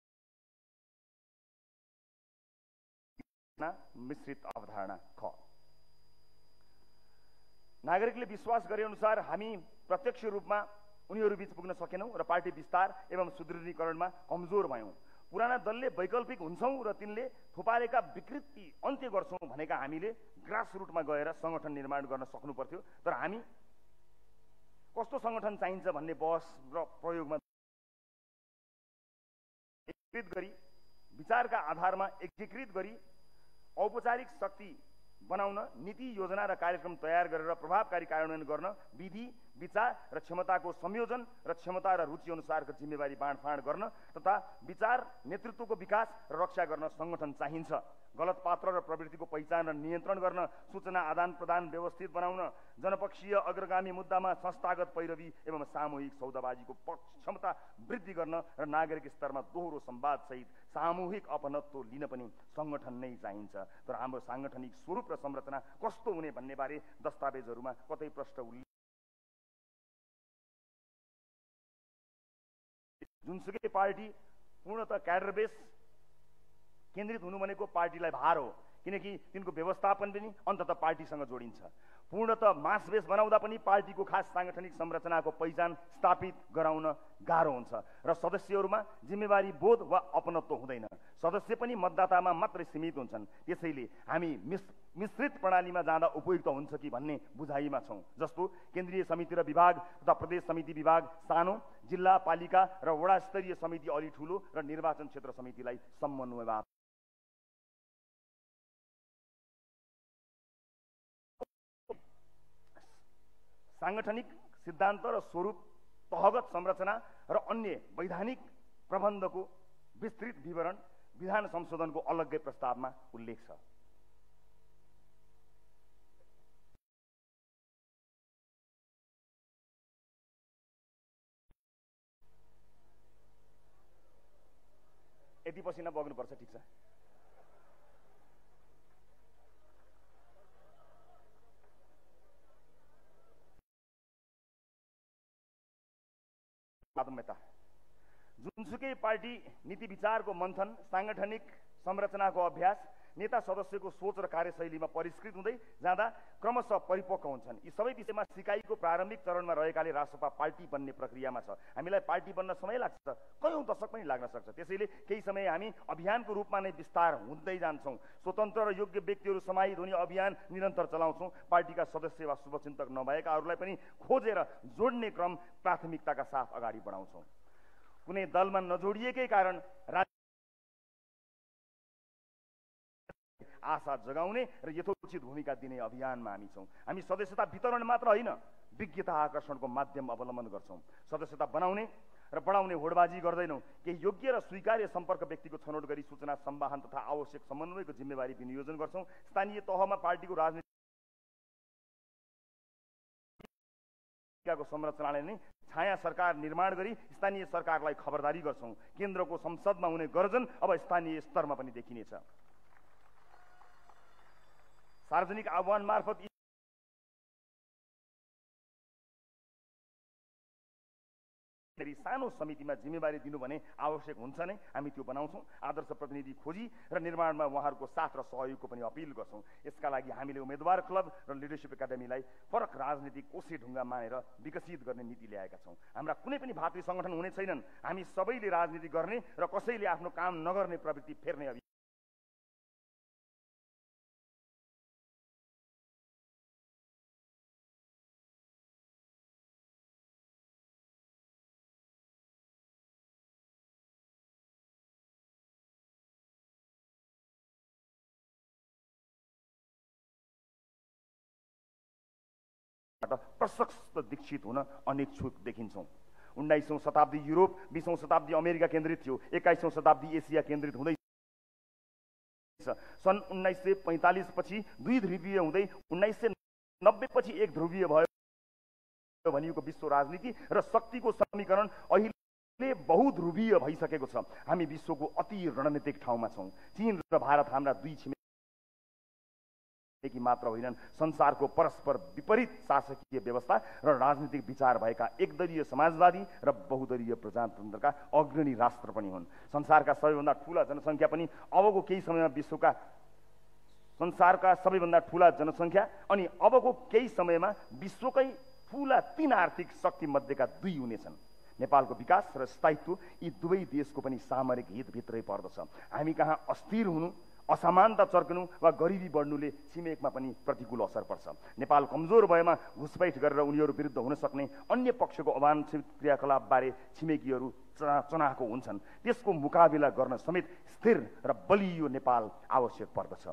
Speaker 1: मिश्रित अवधारणा ख। नागरिकले विश्वास गरे अनुसार हामी प्रत्यक्ष रूपमा उनीहरू बीच पुग्न सकेनौं र पार्टी विस्तार एवं सुदृढीकरणमा कमजोर भयौं। पुराना दलले वैकल्पिक हुन्छौं र तिनले थुपारेका विकृति अन्त्य गर्छौं भनेका हामीले ग्रासरुटमा गएर संगठन निर्माण गर्न सक्नु पर्थ्यो। तर हामी कस्तो संगठन चाहिन्छ भन्ने बहस र प्रयोगमा एकीकृत गरी विचारका आधारमा एकीकृत गरी औपचारिक शक्ति बनाउन, नीति, योजना र कार्यक्रम तयार गरेर प्रभावकारी कार्यान्वयन गर्न विधि, विचार र क्षमताको संयोजन र क्षमता र रुचि अनुसारको जिम्मेवारी बाँडफाँड गर्न तथा विचार नेतृत्वको विकास र रक्षा गर्न संगठन चाहिन्छ। गलत पात्र र प्रवृत्तिको पहिचान र नियन्त्रण गर्न, सूचना आदान प्रदान व्यवस्थित बनाउन, जनपक्षीय अग्रगामी मुद्दामा संस्थागत पैरवी एवं सामूहिक सौदाबाजीको क्षमता वृद्धि गर्न र नागरिक स्तरमा दोहोरो संवाद सहित सामूहिक अपनत्व लिन पनि संगठन नै चाहिन्छ। तर हाम्रो सांगठनिक स्वरूप र संरचना कस्तो हुने भन्ने बारे दस्तावेजहरूमा कतै प्रश्न उल्लेख जुनसुकै पार्टी पूर्णतः क्याडर बेस केन्द्रित हुनु भनेको पार्टीलाई भार हो, किनकि तिनको व्यवस्थापन पनि अन्ततः पार्टीसँग जोडिन्छ। पूर्णतः मास बेस बनाउँदा पनि पार्टीको खास सांगठनिक संरचनाको पहिचान स्थापित गराउन गाह्रो हुन्छ र सदस्यहरूमा जिम्मेवारी बोध वा अपनत्व हुँदैन। सदस्य पनि मतदातामा मात्रै सीमित हुन्छन्। त्यसैले हामी मिश्रित प्रणालीमा जाँदा उपयुक्त हुन्छ कि भन्ने बुझाइमा छौं। जस्तो केन्द्रीय समिति र विभाग तथा प्रदेश समिति विभाग सानो, जिल्ला, पालिका र वडा स्तरीय समिति अलि ठूलो र निर्वाचन क्षेत्र समितिलाई समन्वयवाद सांगठनिक सिद्धान्त र स्वरूप, तहगत संरचना र अन्य वैधानिक प्रबन्धको विस्तृत विवरण विधान संशोधनको अलग्गै प्रस्तावमा उल्लेख छ। यति पसिना बग्नुपर्छ, ठिक छ। आत्मता जुनसुकै पार्टी नीति विचारको मन्थन, सांगठनिक संरचनाको अभ्यास, नेता सदस्यको सोच र कार्यशैलीमा परिष्कृत हुँदै जाँदा क्रमशः परिपक्व हुन्छन्। यी सबै विषयमा सिकाइको प्रारम्भिक चरणमा रहेकाले रासपा पार्टी बन्ने प्रक्रियामा छ। हामीलाई पार्टी बन्न समय लाग्छ, कयौं दशक पनि लाग्न सक्छ। त्यसैले केही समय हामी अभियानको रूपमा नै विस्तार हुँदै जान्छौँ। स्वतन्त्र र योग्य व्यक्तिहरू समाहित हुने अभियान निरन्तर चलाउँछौँ। पार्टीका सदस्य वा शुभचिन्तक नभएकाहरूलाई पनि खोजेर जोड्ने क्रम प्राथमिकताका साथ अगाडि बढाउँछौँ। कुनै दलमा नजोडिएकै कारण आशा जगाउने र यथोचित भूमिका दिने अभियानमा हामी छौँ। हामी सदस्यता वितरण मात्र होइन, विज्ञता आकर्षणको माध्यम अवलम्बन गर्छौँ। सदस्यता बनाउने र बढाउने होडबाजी गर्दैनौँ। केही योग्य र स्वीकार्य सम्पर्क व्यक्तिको छनौट गरी सूचना सम्वाहन तथा आवश्यक समन्वयको जिम्मेवारी विनियोजन गर्छौँ। स्थानीय तहमा पार्टीको राजनीतिको संरचनाले नै छाया सरकार निर्माण गरी स्थानीय सरकारलाई खबरदारी गर्छौँ। केन्द्रको संसदमा हुने गर्जन अब स्थानीय स्तरमा पनि देखिनेछ। सार्वजनिक आह्वान मार्फत सानो समितिमा जिम्मेवारी दिनु भने आवश्यक हुन्छ नै, हामी त्यो बनाउँछौँ। आदर्श प्रतिनिधि खोजी र निर्माणमा उहाँहरूको साथ र सहयोगको पनि अपिल गर्छौँ। यसका लागि हामीले उम्मेदवार क्लब र लिडरसिप एकाडेमीलाई फरक राजनीतिक कोसे ढुङ्गा मानेर विकसित गर्ने नीति ल्याएका छौँ। हाम्रा कुनै पनि भातृ सङ्गठन हुने छैनन्। हामी सबैले राजनीति गर्ने र कसैले आफ्नो काम नगर्ने प्रवृत्ति फेर्ने अभियान प्रशस्त दीक्षित हुन अनेक छुट देखिन्छौँ। उन्नाइसौँ शताब्दी युरोप, बीसौँ शताब्दी अमेरिका केन्द्रित थियो, एक्काइसौँ शताब्दी एसिया केन्द्रित हुँदै सन् उन्नाइस सय पैँतालिस पछि दुई ध्रुवीय हुँदै उन्नाइस सय नब्बे पछि एक ध्रुवीय भयो भनिएको विश्व राजनीति र शक्तिको समीकरण अहिले बहुध्रुवीय भइसकेको छ। हामी विश्वको अति रणनीतिक ठाउँमा छौँ। चीन र भारत हाम्रा दुई छिमेकी मात्र होइनन्, संसारको परस्पर विपरीत शासकीय व्यवस्था र राजनीतिक विचार भएका एकदलीय समाजवादी र बहुदलीय प्रजातन्त्रका अग्रणी राष्ट्र पनि हुन्। संसारका सबैभन्दा ठूला जनसङ्ख्या पनि अबको केही समयमा विश्वका संसारका सबैभन्दा ठूला जनसङ्ख्या अनि अबको केही समयमा विश्वकै ठूला तीन आर्थिक शक्ति मध्येका दुई हुनेछन्। नेपालको विकास र स्थायित्व यी दुवै देशको पनि सामरिक हितभित्रै पर्दछ। हामी कहाँ अस्थिर हुनु, असमानता चर्कनु वा गरिबी बढ्नुले छिमेकमा पनि प्रतिकूल असर पर्छ। नेपाल कमजोर भएमा घुसपैठ गरेर उनीहरू विरुद्ध हुन सक्ने अन्य पक्षको अवांछित क्रियाकलापबारे छिमेकीहरू चनाखो हुन्छन्। त्यसको मुकाबिला गर्न समेत स्थिर र बलियो नेपाल आवश्यक पर्दछ।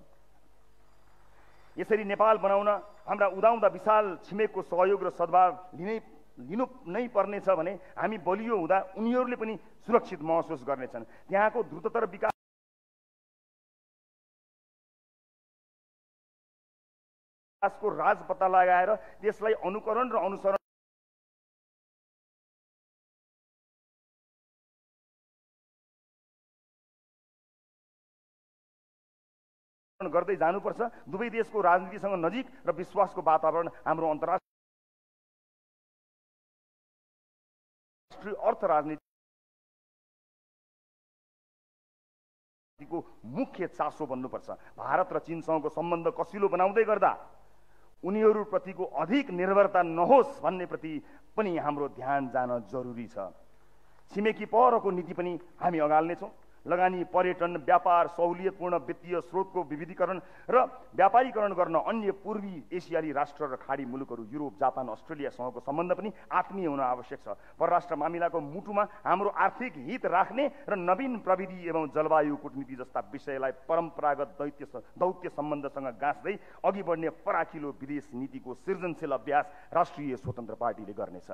Speaker 1: यसरी नेपाल बनाउन हाम्रा उदाउँदा विशाल छिमेकको सहयोग र सद्भाव लिनै लिनु नै पर्नेछ भने हामी बलियो हुँदा उनीहरूले पनि सुरक्षित महसुस गर्नेछन्। त्यहाँको द्रुततर विकास को राज पत्ता लगाएर त्यसलाई अनुकरण र अनुसरण गर्दै जानुपर्छ। दुवै देशको राजनीतिसँग नजिक र विश्वासको वातावरण हाम्रो अन्तर्राष्ट्रिय अर्थ राजनीतिको मुख्य चासो बन्नुपर्छ। भारत र चीनसँगको सम्बन्ध कसिलो बनाउँदै गर्दा उनीहरूप्रतिको अधिक निर्भरता नहोस् भन्ने प्रति पनि हाम्रो ध्यान जान जरुरी छ। छिमेकी परको नीति पनि हामी अगाल्नेछौँ। लगानी, पर्यटन, व्यापार, सहुलियतपूर्ण वित्तीय स्रोतको विविधीकरण र व्यापारीकरण गर्न अन्य पूर्वी एसियाली राष्ट्र र खाडी मुलुकहरू, युरोप, जापान, अस्ट्रेलियासँगको सम्बन्ध पनि आत्मीय हुन आवश्यक छ। परराष्ट्र मामिलाको मुटुमा हाम्रो आर्थिक हित राख्ने र नवीन प्रविधि एवं जलवायु कूटनीति जस्ता विषयलाई परम्परागत दैत्य दौत्य सम्बन्धसँग गाँच्दै अघि बढ्ने फराकिलो विदेश नीतिको सृजनशील अभ्यास राष्ट्रिय स्वतन्त्र पार्टीले गर्नेछ।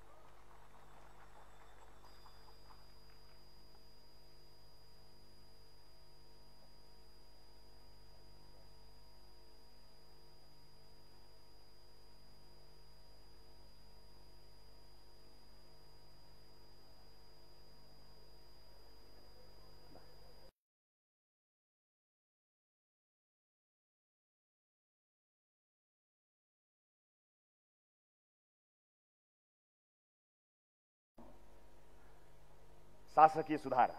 Speaker 1: शासकीय सुधार।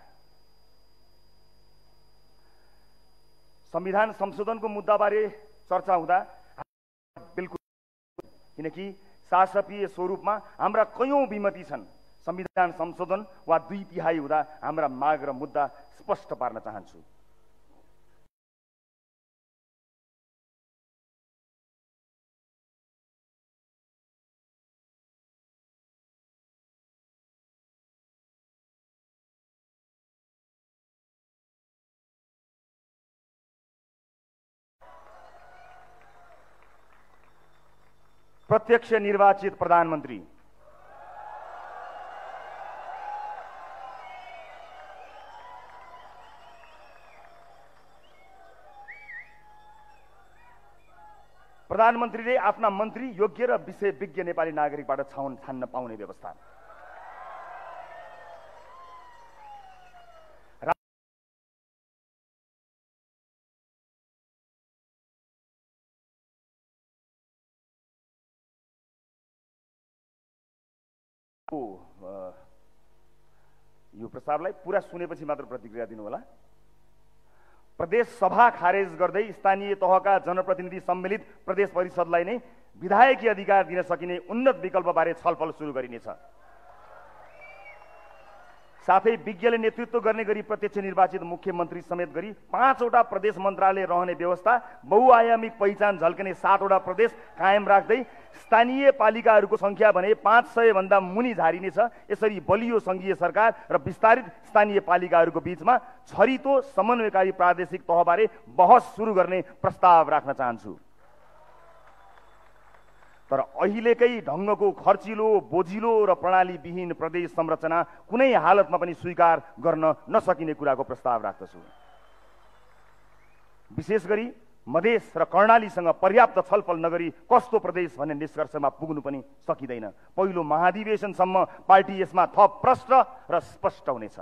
Speaker 1: संविधान संशोधनको मुद्दाबारे चर्चा हुँदा बिल्कुल, किनकि शासकीय स्वरूपमा हाम्रा कयौं विमति छन्। संविधान संशोधन वा दुई तिहाई हुँदा हाम्रा माग र मुद्दा स्पष्ट पार्न चाहन्छु। प्रत्यक्ष निर्वाचित प्रधानमन्त्री, प्रधानमन्त्रीले आफ्ना मन्त्री योग्य र विषय विज्ञ नेपाली नागरिकबाट छाउन छान्न पाउने व्यवस्था। यो प्रस्तावलाई पूरा सुनेपछि मात्र प्रतिक्रिया दिनु होला। प्रदेश सभा खारेज गर्दै स्थानीय तहका जनप्रतिनिधि सम्मिलित प्रदेश परिषदलाई नै विधायकीय अधिकार दिन सकिने उन्नत विकल्पबारे छलफल सुरु गरिनेछ। साथै विज्ञले नेतृत्व गर्ने गरी प्रत्यक्ष निर्वाचित मुख्यमन्त्री समेत गरी पाँचवटा प्रदेश मन्त्रालय रहने व्यवस्था, बहुआयामिक पहिचान झल्कने सातवटा प्रदेश कायम राख्दै स्थानीय पालिकाहरूको संख्या भने पाँच सय भन्दा मुनि झारिनेछ। यसरी बलियो संघीय सरकार र विस्तारित स्थानीय पालिकाहरूको बीचमा छरितो समन्वयकारी प्रादेशिक तहबारे बहस सुरु गर्ने प्रस्ताव राख्न चाहन्छु। तर अहिलेकै ढङ्गको खर्चिलो, बोझिलो र प्रणालीविहीन प्रदेश संरचना कुनै हालतमा पनि स्वीकार गर्न नसकिने कुराको प्रस्ताव राख्दछु। विशेष गरी मधेस र कर्णालीसँग पर्याप्त छलफल नगरी कस्तो प्रदेश भन्ने निष्कर्षमा पुग्नु पनि सकिँदैन। पहिलो महाधिवेशनसम्म पार्टी यसमा थप प्रष्ट र स्पष्ट हुनेछ।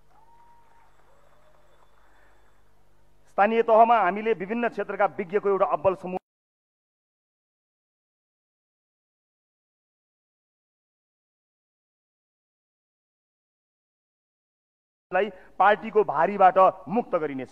Speaker 1: स्थानीय तहमा हामीले विभिन्न क्षेत्रका विज्ञको एउटा अब्बल समूह लाई पार्टीको भारीबाट मुक्त गरिनेछ।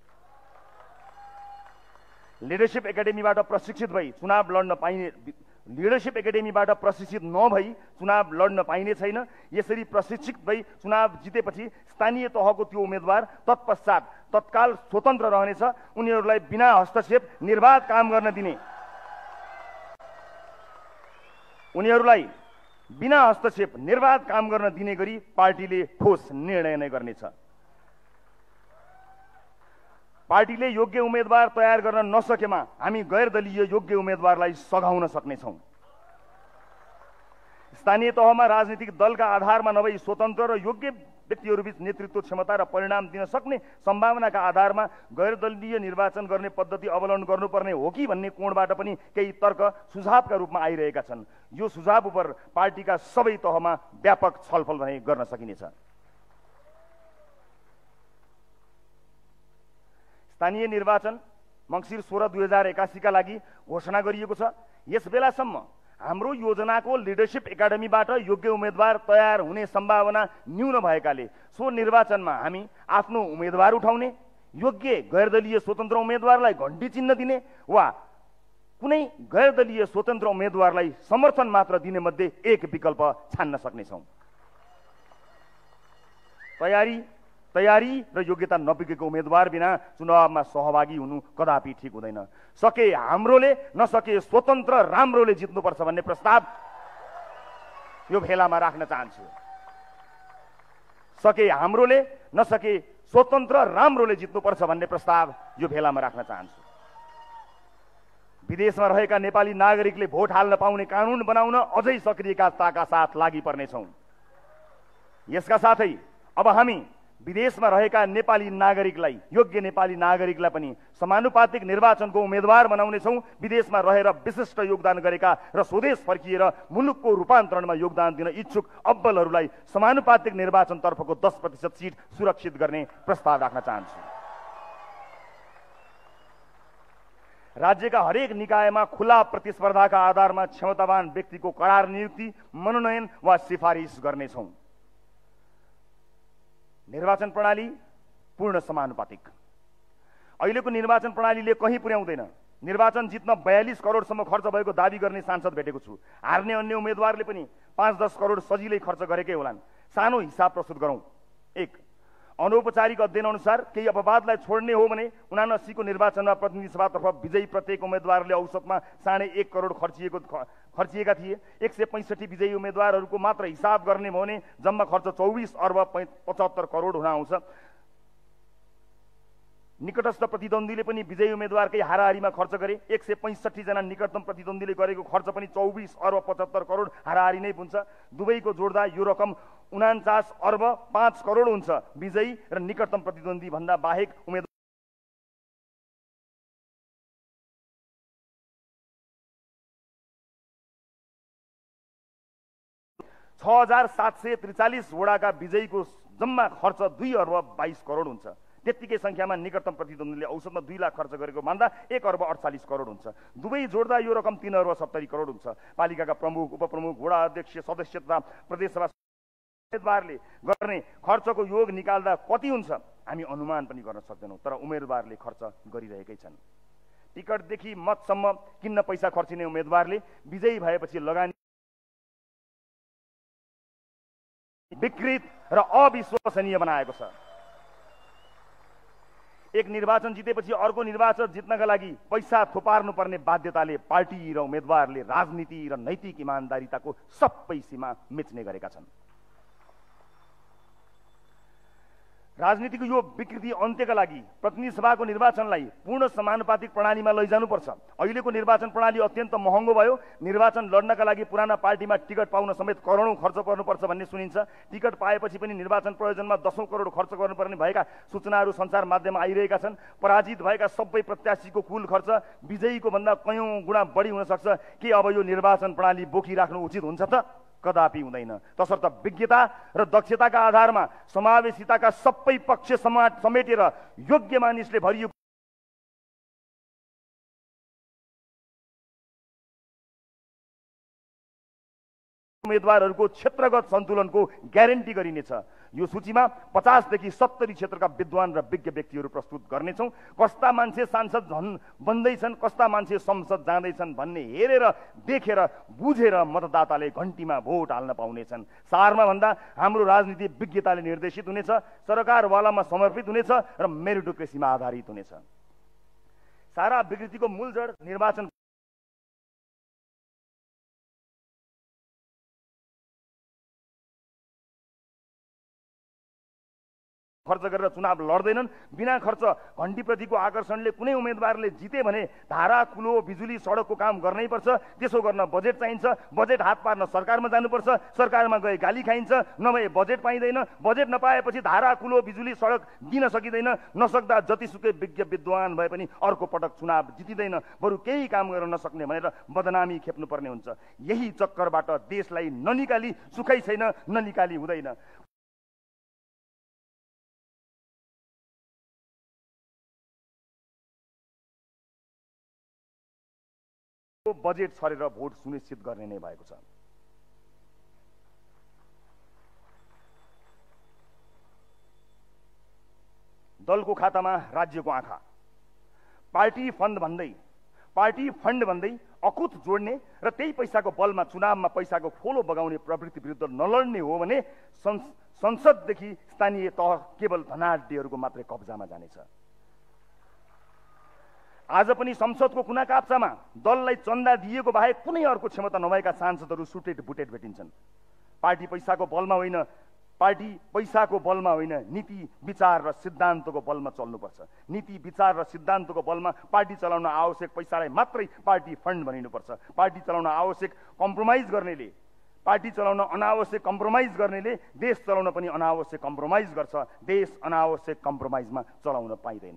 Speaker 1: लिडरशिप एकाडेमीबाट प्रशिक्षित भई चुनाव लड्न पाइने लिडरशिप एकाडेमीबाट प्रशिक्षित नभई चुनाव लड्न पाइने छैन। यसरी प्रशिक्षित भई चुनाव जितेपछि स्थानीय तहको त्यो उम्मेदवार तत्पश्चात तत्काल स्वतन्त्र रहनेछ। उनीहरूलाई बिना हस्तक्षेप निर्वाध काम गर्न दिने उनीहरूलाई बिना हस्तक्षेप निर्वाध काम गर्न दिने गरी पार्टीले ठोस निर्णय नै गर्नेछ। पार्टीले योग्य उम्मेदवार तयार गर्न नसकेमा हामी गैर दलीय योग्य उम्मेदवारलाई सघाउन सक्नेछौँ। स्थानीय तहमा राजनीतिक दलका आधारमा नभई स्वतन्त्र र योग्य व्यक्तिहरूबीच नेतृत्व क्षमता र परिणाम दिन सक्ने सम्भावनाका आधारमा गैर दलीय निर्वाचन गर्ने पद्धति अवलम्बन गर्नुपर्ने हो कि भन्ने कोणबाट पनि केही तर्क सुझावका रूपमा आइरहेका छन्। यो सुझाव उप पार्टीका सबै तहमा व्यापक छलफल भने गर्न सकिनेछ। स्थानीय निर्वाचन मङ्सिर सोह्र दुई हजार एकासीका लागि घोषणा गरिएको छ। यस बेलासम्म हाम्रो योजनाको लिडरशिप एकाडेमीबाट योग्य उम्मेदवार तयार हुने सम्भावना न्यून भएकाले सो निर्वाचनमा हामी आफ्नो उम्मेदवार उठाउने, योग्य गैरदलीय स्वतन्त्र उम्मेदवारलाई घण्टी चिन्ह दिने वा कुनै गैरदलीय स्वतन्त्र उम्मेदवारलाई समर्थन मात्र दिने मध्ये एक विकल्प छान्न सक्नेछौँ। तयारी तयारी र योग्यता नपुगेको उम्मेदवार बिना चुनावमा सहभागी हुनु कदापि ठिक हुँदैन। सके हाम्रोले नसके स्वतन्त्र राम्रोले जित्नुपर्छ भन्ने प्रस्ताव यो भेलामा राख्न चाहन्छु। सके हाम्रोले नसके स्वतन्त्र राम्रोले जित्नुपर्छ भन्ने प्रस्ताव यो भेलामा राख्न चाहन्छु। विदेशमा रहेका नेपाली नागरिकले भोट हाल्न पाउने कानुन बनाउन अझै सक्रियताका साथ लागि पर्नेछौँ। यसका साथै अब हामी विदेशमा रहेका नेपाली नागरिकलाई, योग्य नेपाली नागरिकलाई पनि समानुपातिक निर्वाचनको उम्मेदवार बनाउनेछौँ। विदेशमा रहेर विशिष्ट योगदान गरेका र स्वदेश फर्किएर मुलुकको रूपान्तरणमा योगदान दिन इच्छुक अब्बलहरूलाई समानुपातिक निर्वाचनतर्फको दस प्रतिशत सिट सुरक्षित गर्ने प्रस्ताव राख्न चाहन्छु। राज्यका हरेक निकायमा खुला प्रतिस्पर्धाका आधारमा क्षमतावान व्यक्तिको करार नियुक्ति, मनोनयन वा सिफारिस गर्नेछौँ। निर्वाचन प्रणाली पूर्ण समानुपातिक। अहिलेको निर्वाचन प्रणालीले कहीँ पुर्याउँदैन। निर्वाचन जित्न बयालीस करोडसम्म खर्च भएको दावी गर्ने सांसद भेटेको छु। हार्ने अन्य उम्मेदवारले पनि पाँच दस करोड सजिलै खर्च गरेकै होलान्। सानो हिसाब प्रस्तुत गरौँ। एक, अनौपचारिक अध्ययन अनुसार केही अपवादलाई छोड्ने हो भने उनासीको निर्वाचनमा प्रतिनिधि सभातर्फ विजयी प्रत्येक उम्मेदवारले औसतमा साढे एक करोड खर्चिएको खर्चिएका थिए। एक सय पैँसठी विजयी उम्मेदवारहरूको मात्र हिसाब गर्ने हो भने जम्मा खर्च चौबिस अर्ब पचहत्तर करोड हुन आउँछ। निकटस्थ प्रतिद्वन्दीले पनि विजयी उम्मेदवारकै हाराहारीमा खर्च गरे। एक सय पैँसठी जना निकटतम प्रतिद्वन्दीले गरेको खर्च पनि चौबिस अर्ब पचहत्तर करोड हाराहारी नै हुन्छ। दुवैको जोड्दा यो रकम उनान्चास अर्ब पाँच करोड हुन्छ। विजयी र निकटतम प्रतिद्वन्दी भन्दा बाहेक उम्मेदवार छ हजार सात सय त्रिचालिस वडाका विजयीको जम्मा खर्च दुई अर्ब बाइस करोड हुन्छ। त्यत्तिकै संख्यामा निकटतम प्रतिद्वन्दीले औसतमा दुई लाख खर्च गरेको मान्दा एक अर्ब अडचालिस करोड हुन्छ। दुवै जोड्दा यो रकम तीन अर्ब सत्तरी करोड हुन्छ। पालिकाका प्रमुख, उपप्रमुख, वडा अध्यक्ष, सदस्य तथा प्रदेशसभा उम्मेदवारले गर्ने खर्चको योग निकाल्दा कति हुन्छ हामी अनुमान पनि गर्न सक्दैनौँ। तर उम्मेदवारले खर्च गरिरहेकै छन्। टिकटदेखि मतसम्म किन्न पैसा खर्चिने उम्मेदवारले विजयी भएपछि लगानी विकृत र अविश्वसनीय बनाएको छ। एक निर्वाचन जितेपछि अर्को निर्वाचन जित्नका लागि पैसा थुपार्नुपर्ने बाध्यताले पार्टी र उम्मेदवारले राजनीति र नैतिक इमानदारीताको सबै सीमा मिच्ने गरेका छन्। राजनीतिको यो विकृति अन्त्यका लागि प्रतिनिधि सभाको निर्वाचनलाई पूर्ण समानुपातिक प्रणालीमा लैजानुपर्छ। अहिलेको निर्वाचन प्रणाली अत्यन्त महँगो भयो। निर्वाचन लड्नका लागि पुराना पार्टीमा टिकट पाउन समेत करोडौं खर्च गर्नुपर्छ भन्ने सुनिन्छ। टिकट पाएपछि पनि निर्वाचन प्रयोजनमा दशौं करोड खर्च गर्नुपर्ने भएका सूचनाहरू सञ्चार माध्यममा आइरहेका छन्। पराजित भएका सबै प्रत्याशीको कुल खर्च विजयीको भन्दा कयौं गुणा बढी हुन सक्छ। के अब यो निर्वाचन प्रणाली बोकिराख्नु उचित हुन्छ त? कदापि हुँदैन। तसर्थ विज्ञता र दक्षताका आधारमा समावेशिताका सबै पक्ष समेटेर योग्य मानिसले भरिएको उम्मेदवारहरूको क्षेत्रगत सन्तुलनको ग्यारेन्टी गरिनेछ। यो सूचीमा पचासदेखि सत्तरी क्षेत्रका विद्वान र विज्ञ व्यक्तिहरू प्रस्तुत गर्नेछौँ। कस्ता मान्छे सांसद झन् बन्दैछन्, कस्ता मान्छे संसद जाँदैछन् भन्ने हेरेर देखेर बुझेर मतदाताले घन्टीमा भोट हाल्न पाउनेछन्। सारमा भन्दा हाम्रो राजनीति विज्ञताले निर्देशित हुनेछ, सरकारवालामा समर्पित हुनेछ र मेरिटोक्रेसीमा आधारित हुनेछ। सारा विकृतिको मूलजड निर्वाचन खर्च गरेर चुनाव लड्दैनन्। बिना खर्च घण्टीप्रतिको आकर्षणले कुनै उम्मेदवारले जिते भने धारा, कुलो, बिजुली, सडकको काम गर्नै पर्छ। त्यसो गर्न बजेट चाहिन्छ। बजेट हात पार्न सरकारमा जानुपर्छ। सरकारमा गए गाली खाइन्छ, नभए बजेट पाइँदैन। बजेट नपाएपछि धारा, कुलो, बिजुली, सडक दिन सकिँदैन। नसक्दा जतिसुकै विज्ञ विद्वान भए पनि अर्को पटक चुनाव जितिँदैन। बरु केही काम गर्न नसक्ने भनेर बदनामी खेप्नुपर्ने हुन्छ। यही चक्करबाट देशलाई ननिकाली सुखै छैन, ननिकाली हुँदैन। बजेट छरेर भोट सुनिश्चित गर्ने नै भएको छ। दलको खातामा राज्यको आँखा। पार्टी फन्ड भन्दै पार्टी फन्ड भन्दै अकुत जोड्ने र त्यही पैसाको बलमा चुनावमा पैसाको खोलो बगाउने प्रवृत्ति विरुद्ध नलड्ने हो भने संसददेखि स्थानीय तह केवल धनाढ्यहरूको मात्रै कब्जामा जानेछ। आज पनि संसदको कुना काप्चामा दललाई चन्दा दिएको बाहेक कुनै अर्को क्षमता नभएका सांसदहरू सुटेड बुटेड भेटिन्छन्। पार्टी पैसाको बलमा होइन, पार्टी पैसाको बलमा होइन, नीति विचार र सिद्धान्तको बलमा चल्नुपर्छ। नीति विचार र सिद्धान्तको बलमा पार्टी चलाउन आवश्यक पैसालाई मात्रै पार्टी फन्ड भनिनुपर्छ। पार्टी चलाउन आवश्यक कम्प्रोमाइज गर्नेले, पार्टी चलाउन अनावश्यक कम्प्रोमाइज गर्नेले देश चलाउन पनि अनावश्यक कम्प्रोमाइज गर्छ। देश अनावश्यक कम्प्रोमाइजमा चलाउन पाइँदैन।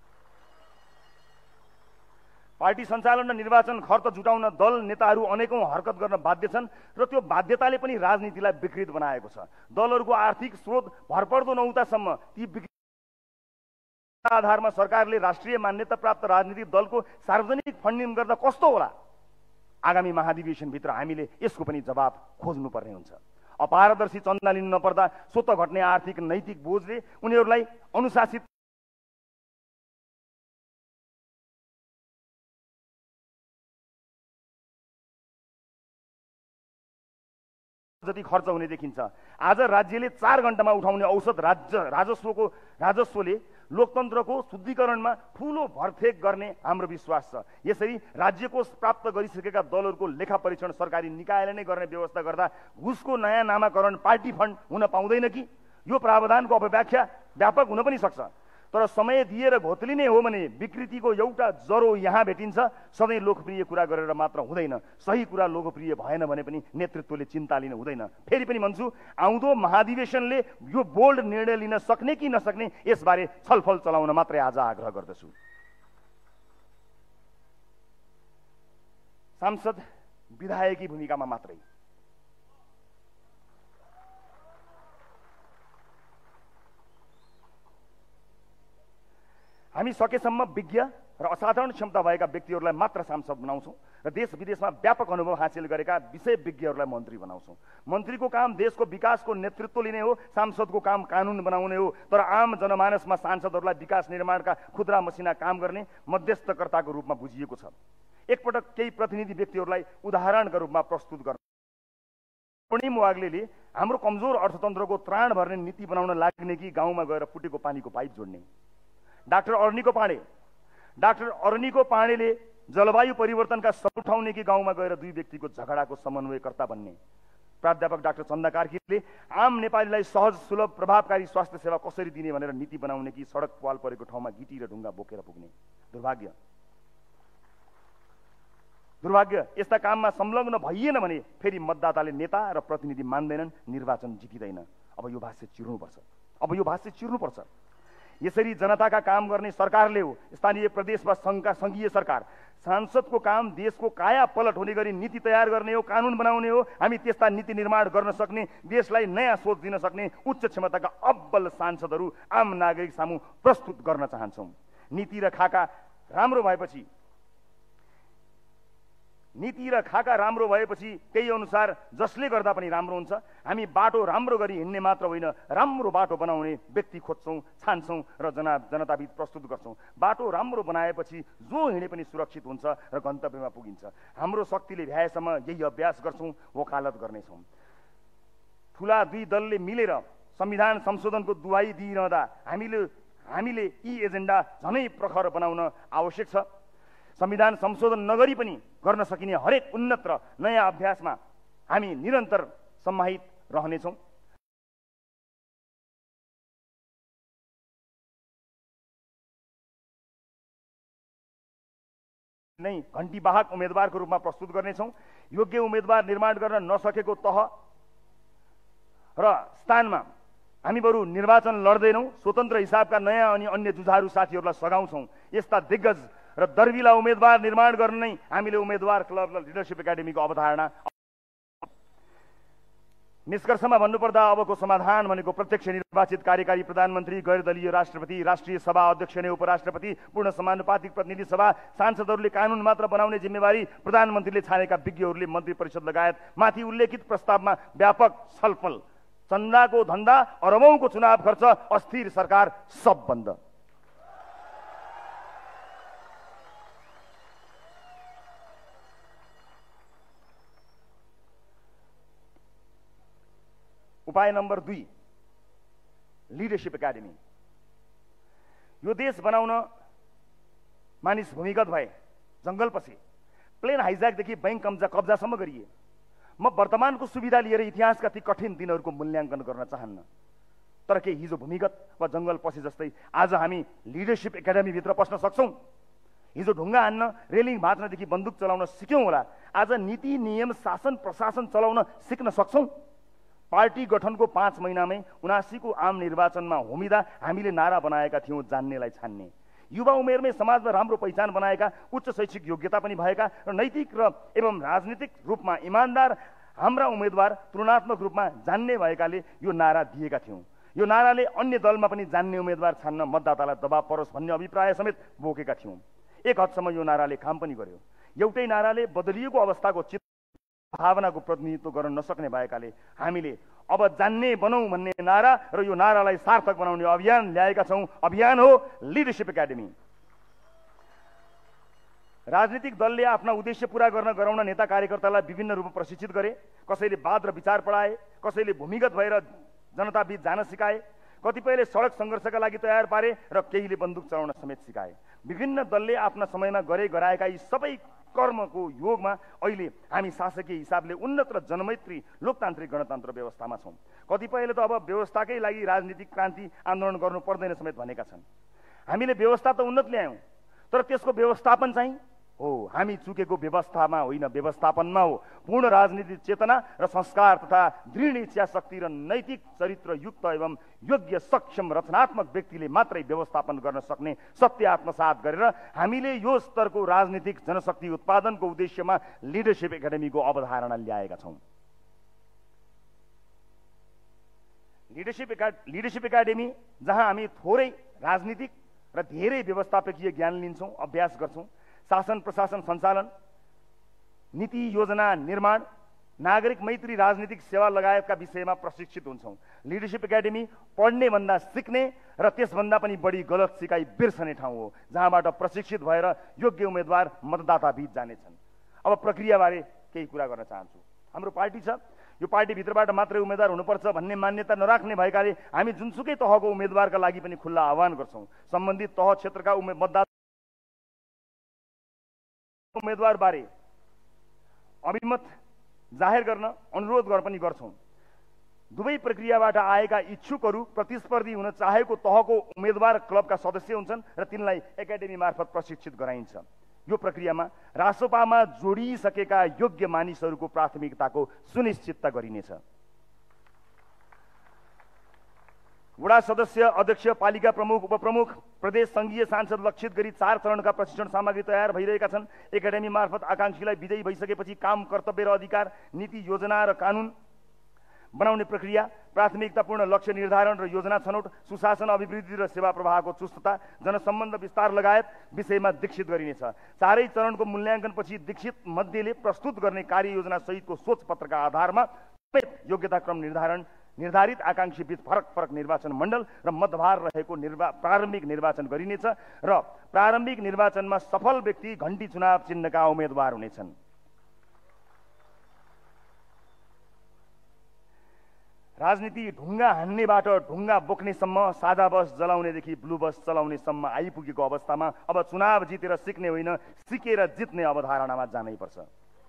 Speaker 1: पार्टी सञ्चालन र निर्वाचन खर्च जुटाउन दल नेताहरू अनेकौं हरकत गर्न बाध्य छन् र त्यो बाध्यताले पनि राजनीतिलाई विकृत बनाएको छ। दलहरूको आर्थिक स्रोत भरपर्दो नहुँदासम्म ती विकृत आधारमा सरकारले राष्ट्रिय मान्यता प्राप्त राजनीतिक दलको सार्वजनिक फन्डिङ गर्दा कस्तो होला? आगामी महाधिवेशनभित्र हामीले यसको पनि जवाब खोज्नुपर्ने हुन्छ। अपारदर्शी चन्दा लिनु नपर्दा स्वतः घट्ने आर्थिक नैतिक बोझले उनीहरूलाई अनुशासित जति खर्च हुने देखिन्छ। आज राज्यले चार घण्टामा उठाउने औसत राज्य राजस्वको राजस्वले लोकतन्त्रको शुद्धिकरणमा ठूलो भरथेक गर्ने हाम्रो विश्वास छ। यसरी राज्य कोष प्राप्त गरिसकेका दलहरूको लेखा परीक्षण सरकारी निकायले नै गर्ने व्यवस्था गर्दा घुसको नयाँ नामाकरण पार्टी फन्ड हुन पाउँदैन कि? यो प्रावधानको अपव्याख्या व्यापक हुन पनि सक्छ। तर समय दिएर घोत्लिने हो भने विकृतिको एउटा जरो यहाँ भेटिन्छ। सधैँ लोकप्रिय कुरा गरेर मात्र हुँदैन, सही कुरा लोकप्रिय भएन भने पनि नेतृत्वले चिन्ता लिनु हुँदैन। फेरि पनि भन्छु, आउँदो महाधिवेशनले यो बोल्ड निर्णय लिन सक्ने कि नसक्ने यसबारे छलफल चलाउन मात्रै आज आग्रह गर्दछु। सांसद विधायकी भूमिकामा मात्रै हामी सकेसम्म विज्ञ र असाधारण क्षमता भएका व्यक्तिहरूलाई मात्र सांसद बनाउँछौँ र देश विदेशमा व्यापक अनुभव हासिल गरेका विषय विज्ञहरूलाई मन्त्री बनाउँछौँ। मन्त्रीको काम देशको विकासको नेतृत्व लिने हो, सांसदको काम कानुन बनाउने हो। तर आम जनमानसमा सांसदहरूलाई विकास निर्माणका खुद्रा मसिना काम गर्ने मध्यस्थकर्ताको रूपमा बुझिएको छ। एकपटक केही प्रतिनिधि व्यक्तिहरूलाई उदाहरणका रूपमा प्रस्तुत गर्न पूर्णिम वाग्लेले हाम्रो कमजोर अर्थतन्त्रको त्राण भर्ने नीति बनाउन लाग्ने कि गाउँमा गएर फुटेको पानीको पाइप जोड्ने? डाक्टर अरुणिको पाण्डे डाक्टर अरुणिको पाण्डेले जलवायु परिवर्तनका सब उठाउने कि गाउँमा गएर दुई व्यक्तिको झगडाको समन्वयकर्ता बन्ने? प्राध्यापक डाक्टर चन्दा कार्कीले आम नेपालीलाई सहज सुलभ प्रभावकारी स्वास्थ्य सेवा कसरी दिने भनेर नीति बनाउने कि सडक पाल परेको ठाउँमा गिटी र ढुङ्गा बोकेर पुग्ने? दुर्भाग्य दुर्भाग्य यस्ता काममा संलग्न भइएन भने फेरि मतदाताले नेता र प्रतिनिधि मान्दैनन्, निर्वाचन जितिँदैन। अब यो भाष्य चिर्नुपर्छ। अब यो भाष्य चिर्नुपर्छ। यसरी जनताका काम गर्ने सरकारले हो, स्थानीय प्रदेश वा संघका संघीय सरकार। सांसदको काम देशको काया पलट हुने गरी नीति तयार गर्ने हो, कानुन बनाउने हो। हामी त्यस्ता नीति निर्माण गर्न सक्ने, देशलाई नयाँ सोच दिन सक्ने उच्च क्षमताका अब्बल सांसदहरू आम नागरिक सामु प्रस्तुत गर्न चाहन्छौँ। नीति र खाका राम्रो भएपछि नीति र खाका राम्रो भएपछि त्यही अनुसार जसले गर्दा पनि राम्रो हुन्छ। हामी बाटो राम्रो गरी हिँड्ने मात्र होइन, राम्रो बाटो बनाउने व्यक्ति खोज्छौँ, छान्छौँ र जना जनताबिच प्रस्तुत गर्छौँ। बाटो राम्रो बनाएपछि जो हिँडे पनि सुरक्षित हुन्छ र गन्तव्यमा पुगिन्छ। हाम्रो शक्तिले भ्याएसम्म यही अभ्यास गर्छौँ, वकालत गर्नेछौँ। ठुला दुई दलले मिलेर संविधान संशोधनको दुहाई दिइरहँदा हामीले हामीले यी एजेन्डा झनै प्रखर बनाउन आवश्यक छ। संविधान संशोधन नगरी पनि गर्न सकिने हरेक उन्नत र नयाँ अभ्यासमा हामी निरन्तर सम्माहित रहनेछौँ। नै घण्टीवाहक उम्मेदवारको रूपमा प्रस्तुत गर्नेछौँ। योग्य उम्मेदवार निर्माण गर्न नसकेको तह र स्थानमा हामी बरु निर्वाचन लड्दैनौँ, स्वतन्त्र हिसाबका नयाँ अनि अन्य जुझारू साथीहरूलाई सघाउँछौँ। यस्ता दिग्गज र दर्विला उम्मेदवार निर्माण गर्न नै हामीले उम्मेदवार क्लब र लिडरसिप एकाडेमीको अवधारणा। निष्कर्षमा भन्नुपर्दा अबको समाधान भनेको प्रत्यक्ष निर्वाचित कार्यकारी प्रधानमन्त्री, गैरदलीय राष्ट्रपति, राष्ट्रिय सभा अध्यक्ष नै उपराष्ट्रपति, पूर्ण समानुपातिक प्रतिनिधि सभा, सांसदहरूले कानुन मात्र बनाउने जिम्मेवारी प्रधानमन्त्रीले छानेका विज्ञहरूले मन्त्री परिषद लगायत माथि उल्लेखित प्रस्तावमा व्यापक छलफल, चन्दाको धन्दा, अरबौंको चुनाव खर्च, अस्थिर सरकार, सब बन्द। उपाय नम्बर दुई, लिडरशिप एकाडेमी। यो देश बनाउन मानिस भूमिगत भए, जंगल पसे, प्लेन हाइज्याकदेखि बैंक कब्जा कब्जासम्म गरिए। म वर्तमानको सुविधा लिएर इतिहासका ती कठिन दिनहरूको मूल्याङ्कन गर्न चाहन्न, तर के हिजो भूमिगत वा जंगल पसे जस्तै आज हामी लिडरशिप एकाडेमी भित्र पस्न सक्छौं? हिजो ढुङ्गा हान्न, रेलिङ भाँच्नदेखि बन्दुक चलाउन सिक्यौं होला, आज नीति नियम शासन प्रशासन चलाउन सिक्न सक्छौं? पार्टी गठनको पाँच महिनामै उनासीको आम निर्वाचनमा होमिँदा हामीले नारा बनाएका थियौं, जान्नेलाई छान्ने। युवा उमेरमै समाजमा राम्रो पहिचान बनाएका, उच्च शैक्षिक योग्यता पनि भएका र नैतिक र एवं राजनीतिक रूपमा इमान्दार हाम्रा उम्मेदवार तुलनात्मक रूपमा जान्ने भएकाले यो नारा दिएका थियौं। यो नाराले अन्य दलमा पनि जान्ने उम्मेदवार छान्न मतदातालाई दबाव परोस् भन्ने अभिप्राय समेत बोकेका थियौं। एक हदसम्म यो नाराले काम पनि गर्यो। एउटै नाराले बदलिएको अवस्थाको चित्त भावनाको प्रतिनिधित्व गर्न नसक्ने भएकाले हामीले अब जान्ने बनौं भन्ने नारा र यो नारालाई सार्थक बनाउने अभियान ल्याएका छौं। अभियान हो लिडरशिप एकाडेमी। राजनीतिक दलले आफ्ना उद्देश्य पूरा गर्न गराउन नेता कार्यकर्तालाई विभिन्न रूपमा प्रशिक्षित गरे। कसैले वाद र विचार पढाए, कसैले भूमिगत भएर जनताबीच जान सिकाए, कतिपयले सडक संघर्षका लागि तयार पारे र केहीले बन्दुक चलाउन समेत सिकाए। विभिन्न दलले आफ्ना समयमा गरे गराएका यी सबै कर्मको योगमा अहिले हामी शासकीय हिसाबले उन्नत र जनमैत्री लोकतान्त्रिक गणतन्त्र व्यवस्थामा छौं। कतिपयले त अब व्यवस्थाकै लागि राजनीतिक क्रान्ति आन्दोलन गर्नु पर्दैन समेत भनेका छन्। हामीले व्यवस्था त उन्नत ल्यायौं, तर त्यसको व्यवस्थापन चाहिँ हो हामी चुकेको व्यवस्थामा होइन, व्यवस्थापनमा हो। पूर्ण राजनीतिक चेतना र संस्कार तथा दृढ इच्छा शक्ति र नैतिक चरित्र युक्त एवं योग्य सक्षम रचनात्मक व्यक्तिले मात्रै व्यवस्थापन गर्न सक्ने सत्य आत्मसात गरेर हामीले यो स्तरको राजनीतिक जनशक्ति उत्पादनको उद्देश्यमा लिडरशिप एकाडेमीको अवधारणा ल्याएका छौं। लिडरशिप एका लिडरशिप एकाडेमी जहाँ हामी थोरै राजनीतिक र धेरै व्यवस्थापकीय ज्ञान लिन्छौं, अभ्यास गर्छौं, शासन प्रशासन सञ्चालन, नीति योजना निर्माण, नागरिक मैत्री राजनीतिक सेवा लगायतका विषयमा प्रशिक्षित हुन्छौं। लिडरशिप एकाडेमी पढ्ने भन्दा सिक्ने र त्यसभन्दा पनि बढी गलत सिकाइ बिर्सने ठाउँ हो, जहाँबाट प्रशिक्षित भएर योग्य उम्मेदवार मतदाता बीच जानेछन्। अब प्रक्रियाबारे केही कुरा गर्न चाहन्छु। हाम्रो पार्टी छ, यो पार्टी भित्रबाट मात्रै उम्मेदवार हुनुपर्छ भन्ने मान्यता नराख्ने भएकाले हामी जुनसुकै तहको उम्मेदवारका लागि पनि खुल्ला आह्वान गर्छौं। सम्बन्धित तह क्षेत्रका मतदाता उम्मेदवार बारे अभिमत जाहेर गर्न अनुरोध गर्न पनि गर्छौं। दुवै प्रक्रियाबाट आएका इच्छुकहरू प्रतिस्पर्धी हुन चाहेको तहको उम्मेदवार क्लबका सदस्य हुन्छन् र तिनलाई एकाडेमी मार्फत प्रशिक्षित गराइन्छ। यो प्रक्रियामा रासोपामा जोडिसकेका योग्य मानिसहरूको प्राथमिकताको सुनिश्चितता गरिनेछ। वडा सदस्य, अध्यक्ष, पालिका प्रमुख, उपप्रमुख, प्रदेश संघीय सांसद लक्षित गरी चार चरणका प्रशिक्षण सामग्री तयार भइरहेका छन्। एकाडेमी मार्फत आकांक्षीलाई विजयी भइसकेपछि काम, कर्तव्य र अधिकार, नीति योजना र कानुन बनाउने प्रक्रिया, प्राथमिकतापूर्ण लक्ष्य निर्धारण र योजना छनौट, सुशासन, अभिवृद्धि र सेवा प्रवाहको चुस्तता, जनसम्बन्ध विस्तार लगायत विषयमा दीक्षित गरिनेछ। चारै चरणको मूल्याङ्कनपछि दीक्षित मध्येले प्रस्तुत गर्ने कार्ययोजना सहितको सोच पत्रका आधारमा योग्यता क्रम निर्धारण, निर्धारित आकांक्षी बीच फरक फरक निर्वाचन मण्डल र मतभार रहेको निर्वा प्रारम्भिक निर्वाचन गरिनेछ र प्रारम्भिक निर्वाचनमा सफल व्यक्ति घण्टी चुनाव चिन्हका उम्मेदवार हुनेछन्। राजनीति ढुङ्गा हान्नेबाट ढुङ्गा बोक्नेसम्म, सादा बस जलाउनेदेखि ब्लू बस चलाउनेसम्म आइपुगेको अवस्थामा अब चुनाव जितेर सिक्ने होइन, सिकेर जित्ने अवधारणामा जानैपर्छ।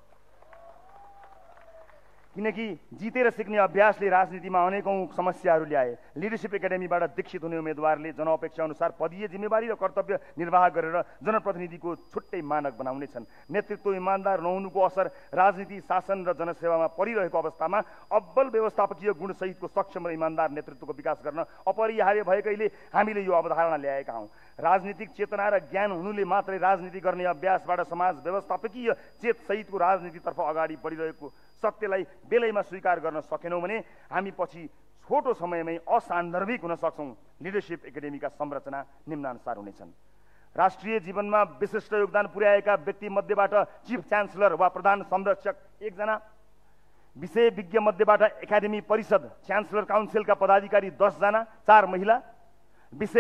Speaker 1: किनकि जितेर सिक्ने अभ्यासले राजनीतिमा अनेकौं समस्याहरू ल्याए। लिडरशिप एकाडेमीबाट दीक्षित हुने उम्मेदवारले जनअपेक्षा अनुसार पदीय जिम्मेवारी र कर्तव्य निर्वाह गरेर जनप्रतिनिधिको छुट्टै मानक बनाउनेछन्। नेतृत्व इमान्दार नहुनुको असर राजनीति, शासन र जनसेवामा परिरहेको अवस्थामा अब्बल व्यवस्थापकीय गुणसहितको सक्षम र इमान्दार नेतृत्वको विकास गर्न अपरिहार्य भएकैले हामीले यो अवधारणा ल्याएका हौं। राजनीतिक चेतना र ज्ञान हुनुले मात्रै राजनीति गर्ने अभ्यासबाट समाज व्यवस्थापकीय चेत सहितको राजनीतितर्फ अगाडि बढिरहेको सत्यलाई बेलैमा स्वीकार गर्न सकेनौं भने हामी पछि छोटो समयमै असान्दर्भिक हुन सक्छौं। लिडरशिप एकाडेमीका संरचना निम्नानुसार हुनेछन्। राष्ट्रिय जीवनमा विशिष्ट योगदान पुर्याएका व्यक्ति मध्येबाट चीफ च्यान्सलर वा प्रधान संरक्षक एकजना, विषय विज्ञ मध्येबाट एकाडेमी परिषद च्यान्सलर काउन्सिलका पदाधिकारी दस जना, चार महिला, विषय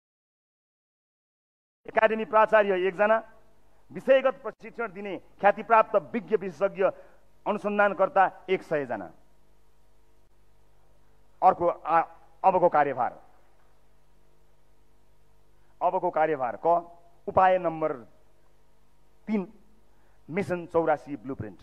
Speaker 1: एकाडेमी प्राचार्य एकजना, विषयगत प्रशिक्षण दिने ख्यातिप्राप्त विज्ञ विशेषज्ञ अनुसन्धानकर्ता एक सय जना। अर्को अबको कार्यभार अबको कार्यभार क उपाय नम्बर तीन मिसन चौरासी ब्लुप्रिन्ट।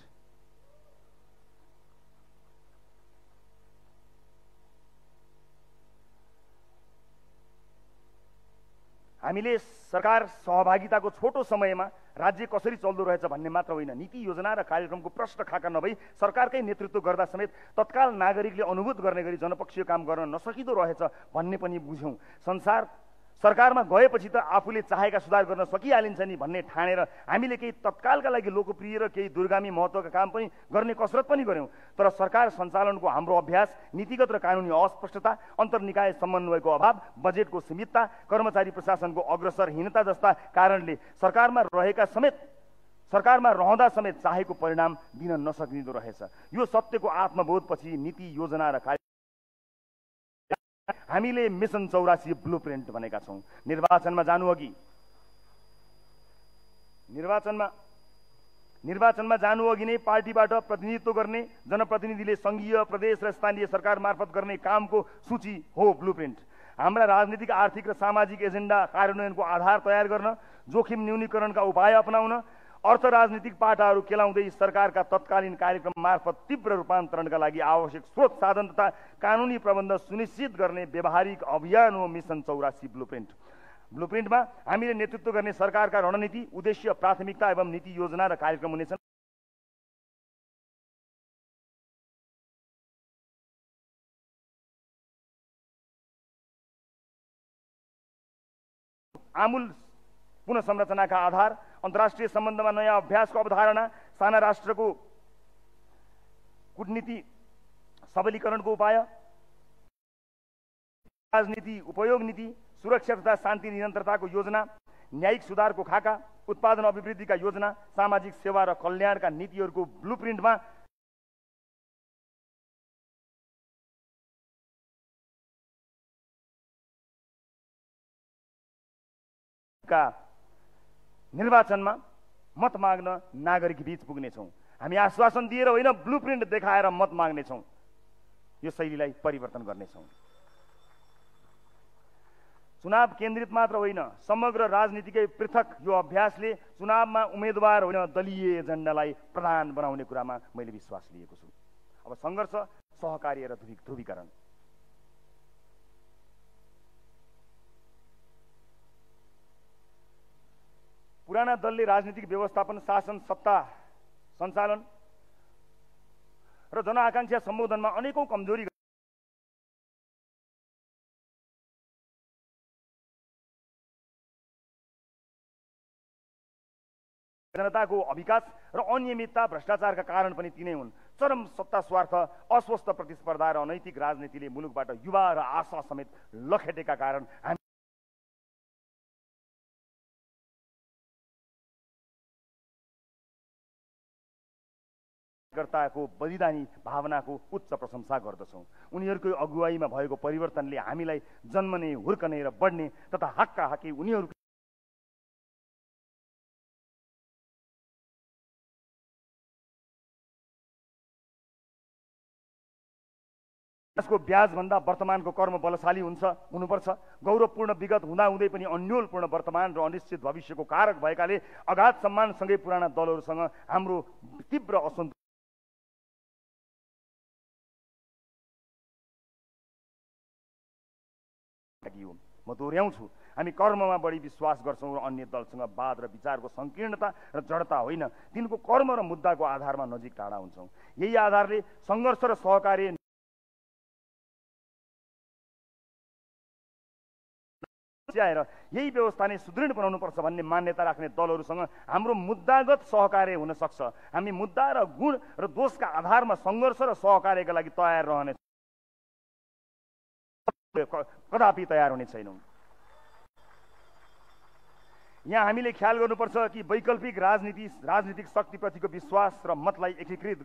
Speaker 1: हामीले सरकार सहभागिताको छोटो समयमा राज्य कसरी चल्दो रहेछ भन्ने मात्र होइन, नीति योजना र कार्यक्रमको प्रश्न खाका नभई सरकारकै नेतृत्व गर्दा समेत तत्काल नागरिकले अनुभूत गर्ने गरी जनपक्षीय काम गर्न नसकिदो रहेछ भन्ने पनि बुझ्यौं। संसार सरकारमा गएपछि त आफूले चाहेका सुधार गर्न सकिहालिन्छ नि भन्ने ठानेर हामीले केही तत्कालका लागि लोकप्रिय र केही दूरगामी महत्त्वका काम पनि गर्ने कसरत पनि गर्यौं। तर सरकार सञ्चालनको हाम्रो अभ्यास नीतिगत र कानुनी अस्पष्टता, अन्तर्निकाय समन्वयको अभाव, बजेटको सीमितता, कर्मचारी प्रशासनको अग्रसरहीनता जस्ता कारणले सरकारमा रहेका समेत सरकारमा रहँदा समेत चाहेको परिणाम दिन नसकिँदो रहेछ। यो सत्यको आत्मबोधपछि नीति योजना र कार्य हामीले मिसन चौरासी ब्लुप्रिन्ट भनेका छौं। निर्वाचनमा जानु अघि निर्वाचनमा निर्वाचनमा जानु अघि नै पार्टीबाट प्रतिनिधित्व गर्ने जनप्रतिनिधिले संघीय, प्रदेश र स्थानीय सरकार मार्फत गर्ने कामको सूची हो ब्लुप्रिन्ट। हाम्रा राजनीतिक, आर्थिक र सामाजिक एजेन्डा कार्यान्वयनको आधार तयार गर्न, जोखिम न्यूनीकरणका उपाय अपनाउन, अर्थ राजनीतिक पाटाहरू केलाउँदै सरकारका तत्कालीन कार्यक्रम मार्फत तीव्र रूपान्तरणका लागि आवश्यक स्रोत साधन तथा कानुनी प्रबन्ध सुनिश्चित गर्ने व्यावहारिक अभियान हो मिसन चौरासी ब्लुप्रिन्ट। ब्लुप्रिन्टमा हामीले नेतृत्व गर्ने सरकारका रणनीति, उद्देश्य, प्राथमिकता एवं नीति योजना र कार्यक्रम हुनेछन्। आमूल पुनः संरचनाका आधार, अन्तर्राष्ट्रिय सम्बन्धमा नयाँ अभ्यासको अवधारणा, साना राष्ट्रको कूटनीति सबलीकरणको उपाय, राजनीति उपयोग नीति, सुरक्षा तथा शान्ति निरन्तरताको योजना, न्यायिक सुधारको खाका, उत्पादन अभिवृद्धिका योजना, सामाजिक सेवा र कल्याणका नीतिहरूको ब्लुप्रिन्टमा का निर्वाचनमा मत माग्न नागरिक बीच पुग्नेछौं। हामी आश्वासन दिएर होइन, ब्लुप्रिन्ट देखाएर मत माग्नेछौं। यो शैलीलाई परिवर्तन गर्नेछौं। चुनाव केन्द्रित मात्र होइन, समग्र राजनीतिकै पृथक यो अभ्यासले चुनावमा उम्मेदवार होइन दलीय एजेन्डालाई प्रधान बनाउने कुरामा मैले विश्वास लिएको छु। अब संघर्ष, सहकार्य र ध्रुवीकरण। पुराना दलले राजनीतिक व्यवस्थापन, शासन, सत्ता सञ्चालन र जनआकांक्षा सम्बोधनमा अनेकौं कमजोरी जनताको अविकास र अनियमितता, भ्रष्टाचारका कारण पनि तिनै हुन्। चरम सत्ता स्वार्थ, अस्वस्थ प्रतिस्पर्धा र अनैतिक राजनीतिले मुलुकबाट युवा र आशा समेत लखेटेका कारण हामी कर्ताको बलिदानी भावनाको उच्च प्रशंसा गर्दछौं। उनीहरूको अगुवाईमा भएको परिवर्तनले हामीलाई जन्मने, हुर्कने र बढ्ने तथा हक्का हकी उनीहरू यसको ब्याज भन्दा वर्तमानको कर्म बलशाली हुन्छ हुनुपर्छ। गौरवपूर्ण विगत हुँदाहुँदै पनि अन्योलपूर्ण वर्तमान र अनिश्चित भविष्यको कारक भएकाले अगाध सम्मानसँगै पुराना दलहरूसँग हाम्रो तीव्र असन्तोष म दोहोऱ्याउँछु। हामी कर्ममा बढी विश्वास गर्छौं र अन्य दलसँग वाद र विचारको संकीर्णता र जडता होइन, तिनको कर्म र मुद्दाको आधारमा नजिक टाढा हुन्छौं। यही आधारले संघर्ष र सहकार्य च्याएर यही व्यवस्था नै सुदृढ बनाउनुपर्छ भन्ने मान्यता राख्ने दलहरूसँग हाम्रो मुद्दागत सहकार्य हुन सक्छ। हामी मुद्दा र गुण र दोषका आधारमा संघर्ष र सहकार्यका लागि तयार रहने कदापि तयार हुने छैनौं। यहाँ हामीले ख्याल गर्नुपर्छ कि वैकल्पिक राजनीति राजनीतिक शक्तिप्रतिको विश्वास र मतलाई एकीकृत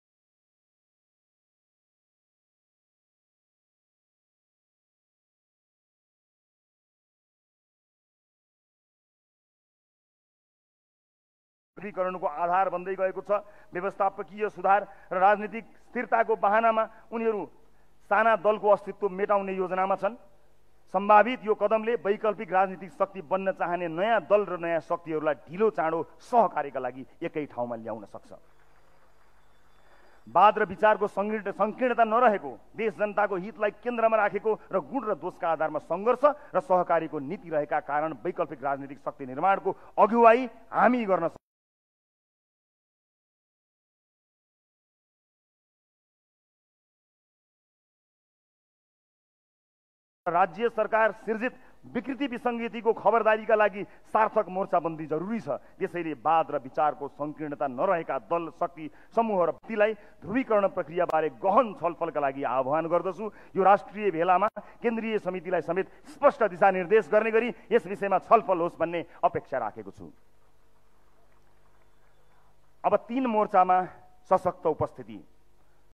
Speaker 1: ध्रुवीकरणको आधार बन्दै गएको छ। व्यवस्थापकीय सुधार र राजनीतिक स्थिरताको बहानामा उनीहरू साना दलको अस्तित्व मेटाउने योजनामा छन्। सम्भावित यो कदमले वैकल्पिक राजनीतिक शक्ति बन्न चाहने नयाँ दल र नयाँ शक्तिहरूलाई ढिलो चाँडो सहकार्यका लागि एकै ठाउँमा ल्याउन सक्छ। वाद र विचारको संकीर्णता नरहेको, देश जनताको हितलाई केन्द्रमा राखेको र गुण र दोषका आधारमा सङ्घर्ष र सहकारीको नीति रहेका कारण वैकल्पिक राजनीतिक शक्ति निर्माणको अगुवाई हामी गर्न सक्छौँ। राज्य सरकार सिर्जित विकृति विसङ्गतिको खबरदारीका लागि सार्थक मोर्चाबन्दी जरुरी छ। त्यसैले वाद र विचारको संकीर्णता नरहेका दल, शक्ति समूह र व्यक्तिलाई ध्रुवीकरण प्रक्रियाबारे गहन छलफलका लागि आह्वान गर्दछु। यो राष्ट्रिय भेलामा केन्द्रीय समितिलाई समेत स्पष्ट दिशानिर्देश गर्ने गरी यस विषयमा छलफल होस् भन्ने अपेक्षा राखेको छु। अब तीन मोर्चामा सशक्त उपस्थिति।